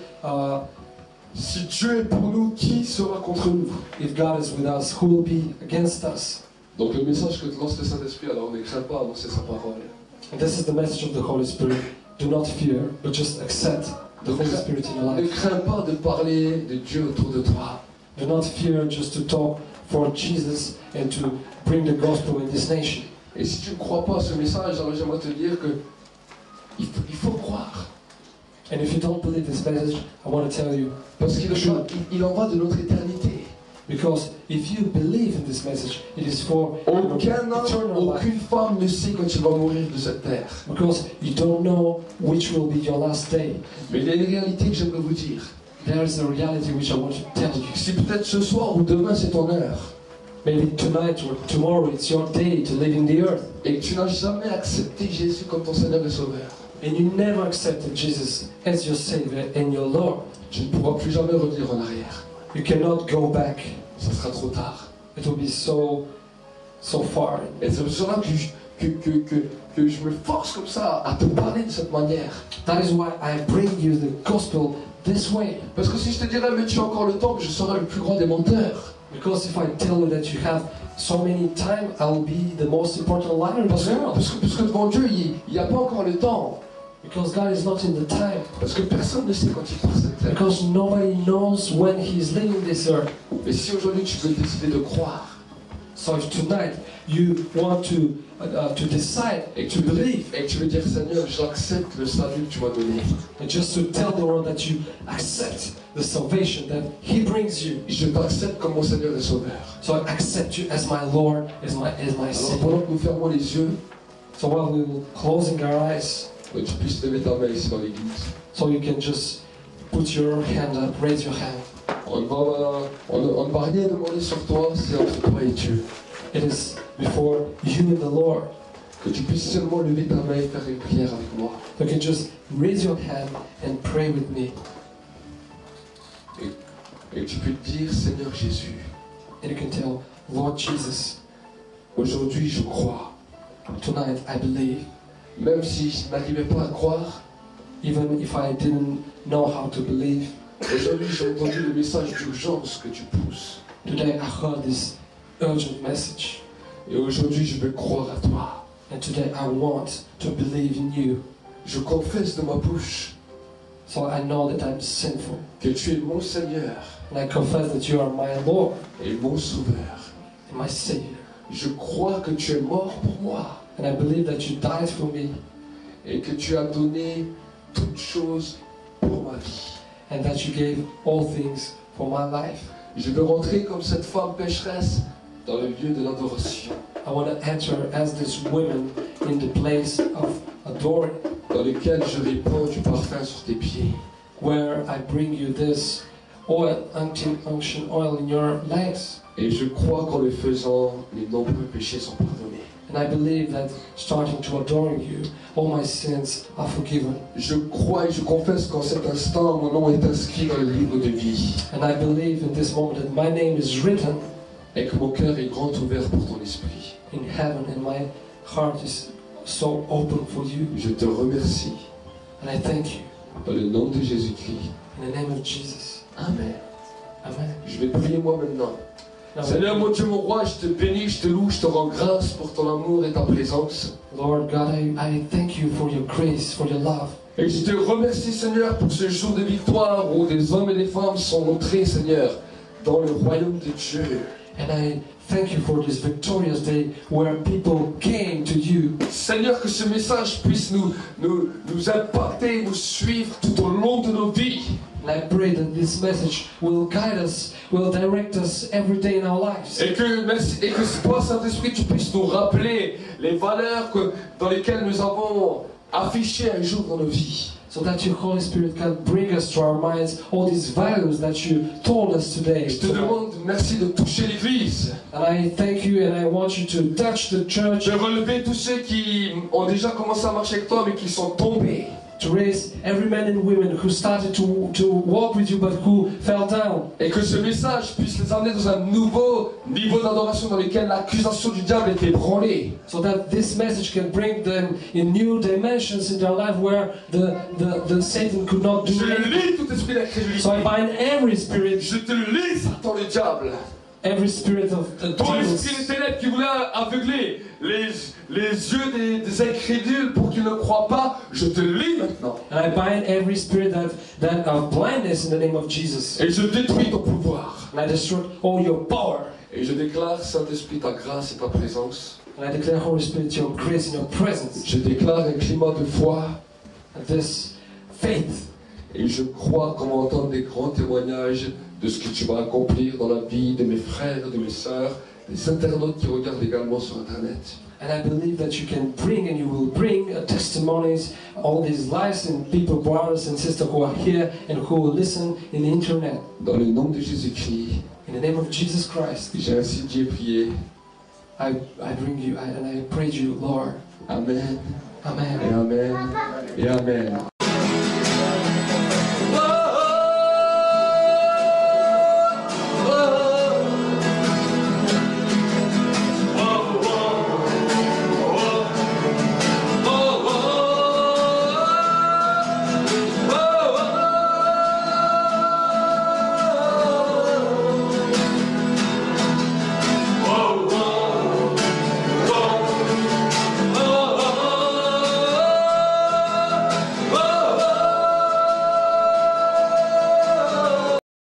Speaker 2: Si Dieu est pour nous, qui sera contre nous?
Speaker 1: if God is with us, who will be against us.
Speaker 2: Donc le message que te lance le Saint-Esprit, alors ne crains pas à annoncer sa parole.
Speaker 1: And this is the message of the Holy Spirit. Do not fear, but just accept the Holy Spirit in your
Speaker 2: Ne
Speaker 1: life.
Speaker 2: crains pas de parler de Dieu autour de toi.
Speaker 1: Do not fear just to talk for Jesus and to bring the gospel in this nation.
Speaker 2: Et si tu ne crois pas à ce message, alors j'aimerais te dire que il faut croire.
Speaker 1: And if you don't believe this message, I want to tell you,
Speaker 2: Parce qu'il en va de notre éternité.
Speaker 1: because if you believe in this message, it is for
Speaker 2: Aucun homme,
Speaker 1: eternal life.
Speaker 2: aucune femme ne sait quand il va mourir de cette terre.
Speaker 1: Because you don't know which will be your last day.
Speaker 2: Mais il y a une réalité que j'aimerais vous dire.
Speaker 1: There is a reality which I want to tell you.
Speaker 2: Si peut-être ce soir ou demain c'est ton heure,
Speaker 1: Maybe tonight or tomorrow it's your day to live in the earth.
Speaker 2: et que tu n'as jamais accepté Jésus comme ton Seigneur et Sauveur,
Speaker 1: And you never accepted Jesus as your Savior and your Lord.
Speaker 2: tu ne pourras plus jamais revenir en arrière.
Speaker 1: You cannot go back.
Speaker 2: Ça sera trop tard.
Speaker 1: It will be so far.
Speaker 2: Et c'est pour cela que je me force comme ça à te parler de cette manière.
Speaker 1: That is why I bring you the gospel this way.
Speaker 2: Parce que si je te dirais, mais tu as encore le temps, je serai le plus grand des menteurs.
Speaker 1: Because if I tell you that you have so many time, I'll be the most important liar in the world.
Speaker 2: Parce que devant Dieu, il n'y a pas encore le temps.
Speaker 1: Because God is not in the time.
Speaker 2: Parce que personne ne sait quand il part cette terre.
Speaker 1: Because nobody knows when He is leaving this earth.
Speaker 2: Mais si aujourd'hui tu veux décider de croire,
Speaker 1: So if tonight you want to decide
Speaker 2: et que
Speaker 1: to believe,
Speaker 2: tu veux dire, Seigneur, j'accepte le salut que tu m'as donné.
Speaker 1: and just to tell the world that you accept the salvation that He brings you.
Speaker 2: Je t'accepte comme mon Seigneur et Sauveur.
Speaker 1: So I accept you as my Lord, as my
Speaker 2: Alors
Speaker 1: Savior.
Speaker 2: pendant que nous fermons les yeux,
Speaker 1: So while we will closing our eyes,
Speaker 2: que tu puisses lever ta main ici dans l'église.
Speaker 1: so you can just put your hand up, raise your hand.
Speaker 2: On ne va rien demander sur toi, c'est entre toi et Dieu.
Speaker 1: It is before you and the Lord.
Speaker 2: Que tu puisses seulement lever ta main et faire une prière avec moi.
Speaker 1: You can just raise your hand and pray with me.
Speaker 2: Et tu peux te dire, Seigneur Jésus,
Speaker 1: And you can tell, Lord Jesus,
Speaker 2: aujourd'hui je crois.
Speaker 1: tonight I believe.
Speaker 2: Même si je n'arrivais pas à croire,
Speaker 1: Even if I didn't know how to believe,
Speaker 2: aujourd'hui j'ai entendu le message d'urgence que tu pousses.
Speaker 1: today I heard this urgent message.
Speaker 2: Et aujourd'hui je veux croire à toi.
Speaker 1: And today I want to believe in you.
Speaker 2: Je confesse de ma bouche
Speaker 1: So I know that I'm sinful.
Speaker 2: que tu es mon Seigneur
Speaker 1: And I confess that you are my Lord
Speaker 2: et mon Sauveur.
Speaker 1: and my Savior.
Speaker 2: Je crois que tu es mort pour moi
Speaker 1: And I believe that you died for me
Speaker 2: et que tu as donné toutes choses pour ma vie.
Speaker 1: and that you gave all things for my life.
Speaker 2: Je veux rentrer comme cette femme pécheresse dans le lieu de l'adoration,
Speaker 1: I want to enter as this woman in the place of adoring,
Speaker 2: dans lequel je répands du parfum sur tes pieds.
Speaker 1: where I bring you this oil, unction oil in your legs.
Speaker 2: Et je crois qu'en le faisant, mes nombreux péchés sont pardonnés.
Speaker 1: And I believe that starting to adoring you, all my sins are forgiven.
Speaker 2: Je crois et je confesse qu'en cet instant, mon nom est inscrit dans le livre de vie
Speaker 1: And I believe in this moment that my name is written
Speaker 2: et que mon cœur est grand ouvert pour ton esprit.
Speaker 1: in heaven and my heart is so open for you.
Speaker 2: Je te remercie
Speaker 1: And I thank you
Speaker 2: dans le nom de Jésus-Christ.
Speaker 1: in the name of Jesus.
Speaker 2: Amen.
Speaker 1: Amen.
Speaker 2: Je vais prier moi maintenant.
Speaker 1: Now,
Speaker 2: Seigneur mon Dieu, mon roi, je te bénis, je te loue, je te rends grâce pour ton amour et ta présence.
Speaker 1: Lord God, I thank you for your grace, for your love.
Speaker 2: Et je te remercie, Seigneur, pour ce jour de victoire où des hommes et des femmes sont entrés, Seigneur, dans le royaume de Dieu.
Speaker 1: And I thank you for this victorious day where people came to you.
Speaker 2: Seigneur, que ce message puisse nous impacter, nous suivre tout au long de nos vies.
Speaker 1: And I pray that this message will guide us, will direct us every day in our lives.
Speaker 2: Et que toi, Saint-Esprit, tu puisses nous rappeler les valeurs dans lesquelles nous avons affichées un jour dans nos vies.
Speaker 1: So that your Holy Spirit can bring us to our minds all these values that you told us today.
Speaker 2: Je te demande merci de toucher l'Église,
Speaker 1: And I thank you and I want you to touch the church
Speaker 2: de relever tous ceux qui ont déjà commencé à marcher avec toi mais qui sont tombés.
Speaker 1: to raise every man and woman who started to walk with you but who fell down.
Speaker 2: Et que ce message puisse les amener dans un nouveau niveau d'adoration dans lequel l'accusation du diable est ébranlée.
Speaker 1: So that this message can bring them in new dimensions in their life where the Satan could not do
Speaker 2: Je
Speaker 1: anything.
Speaker 2: lis tout esprit d'incrédulité.
Speaker 1: So I bind every spirit,
Speaker 2: Je te lis, Satan le diable.
Speaker 1: every spirit of
Speaker 2: Toi,
Speaker 1: demons,
Speaker 2: esprit des ténèbres qui voulait aveugler les yeux des incrédules pour qu'ils ne croient pas, je te lis maintenant.
Speaker 1: and I bind every spirit that of blindness in the name of Jesus.
Speaker 2: Et je détruis ton pouvoir.
Speaker 1: And I destroy all your power.
Speaker 2: Et je déclare, Saint-Esprit, ta grâce et ta présence.
Speaker 1: And I declare, Holy Spirit, your grace and your presence,
Speaker 2: Je déclare un climat de foi.
Speaker 1: and this faith.
Speaker 2: Et je crois qu'on va entendre des grands témoignages de ce que tu vas accomplir dans la vie de mes frères, de mes sœurs, des internautes qui regardent également sur Internet.
Speaker 1: And I believe that you can bring, and you will bring testimonies, all these lives and people, brothers and sisters who are here and who will listen in the internet.
Speaker 2: Dans le nom de Jésus-Christ,
Speaker 1: In the name of Jesus Christ,
Speaker 2: j'ai ainsi Dieu prié.
Speaker 1: I bring you, and I pray to you, Lord.
Speaker 2: Amen.
Speaker 1: Amen.
Speaker 2: Et Amen. Et Amen.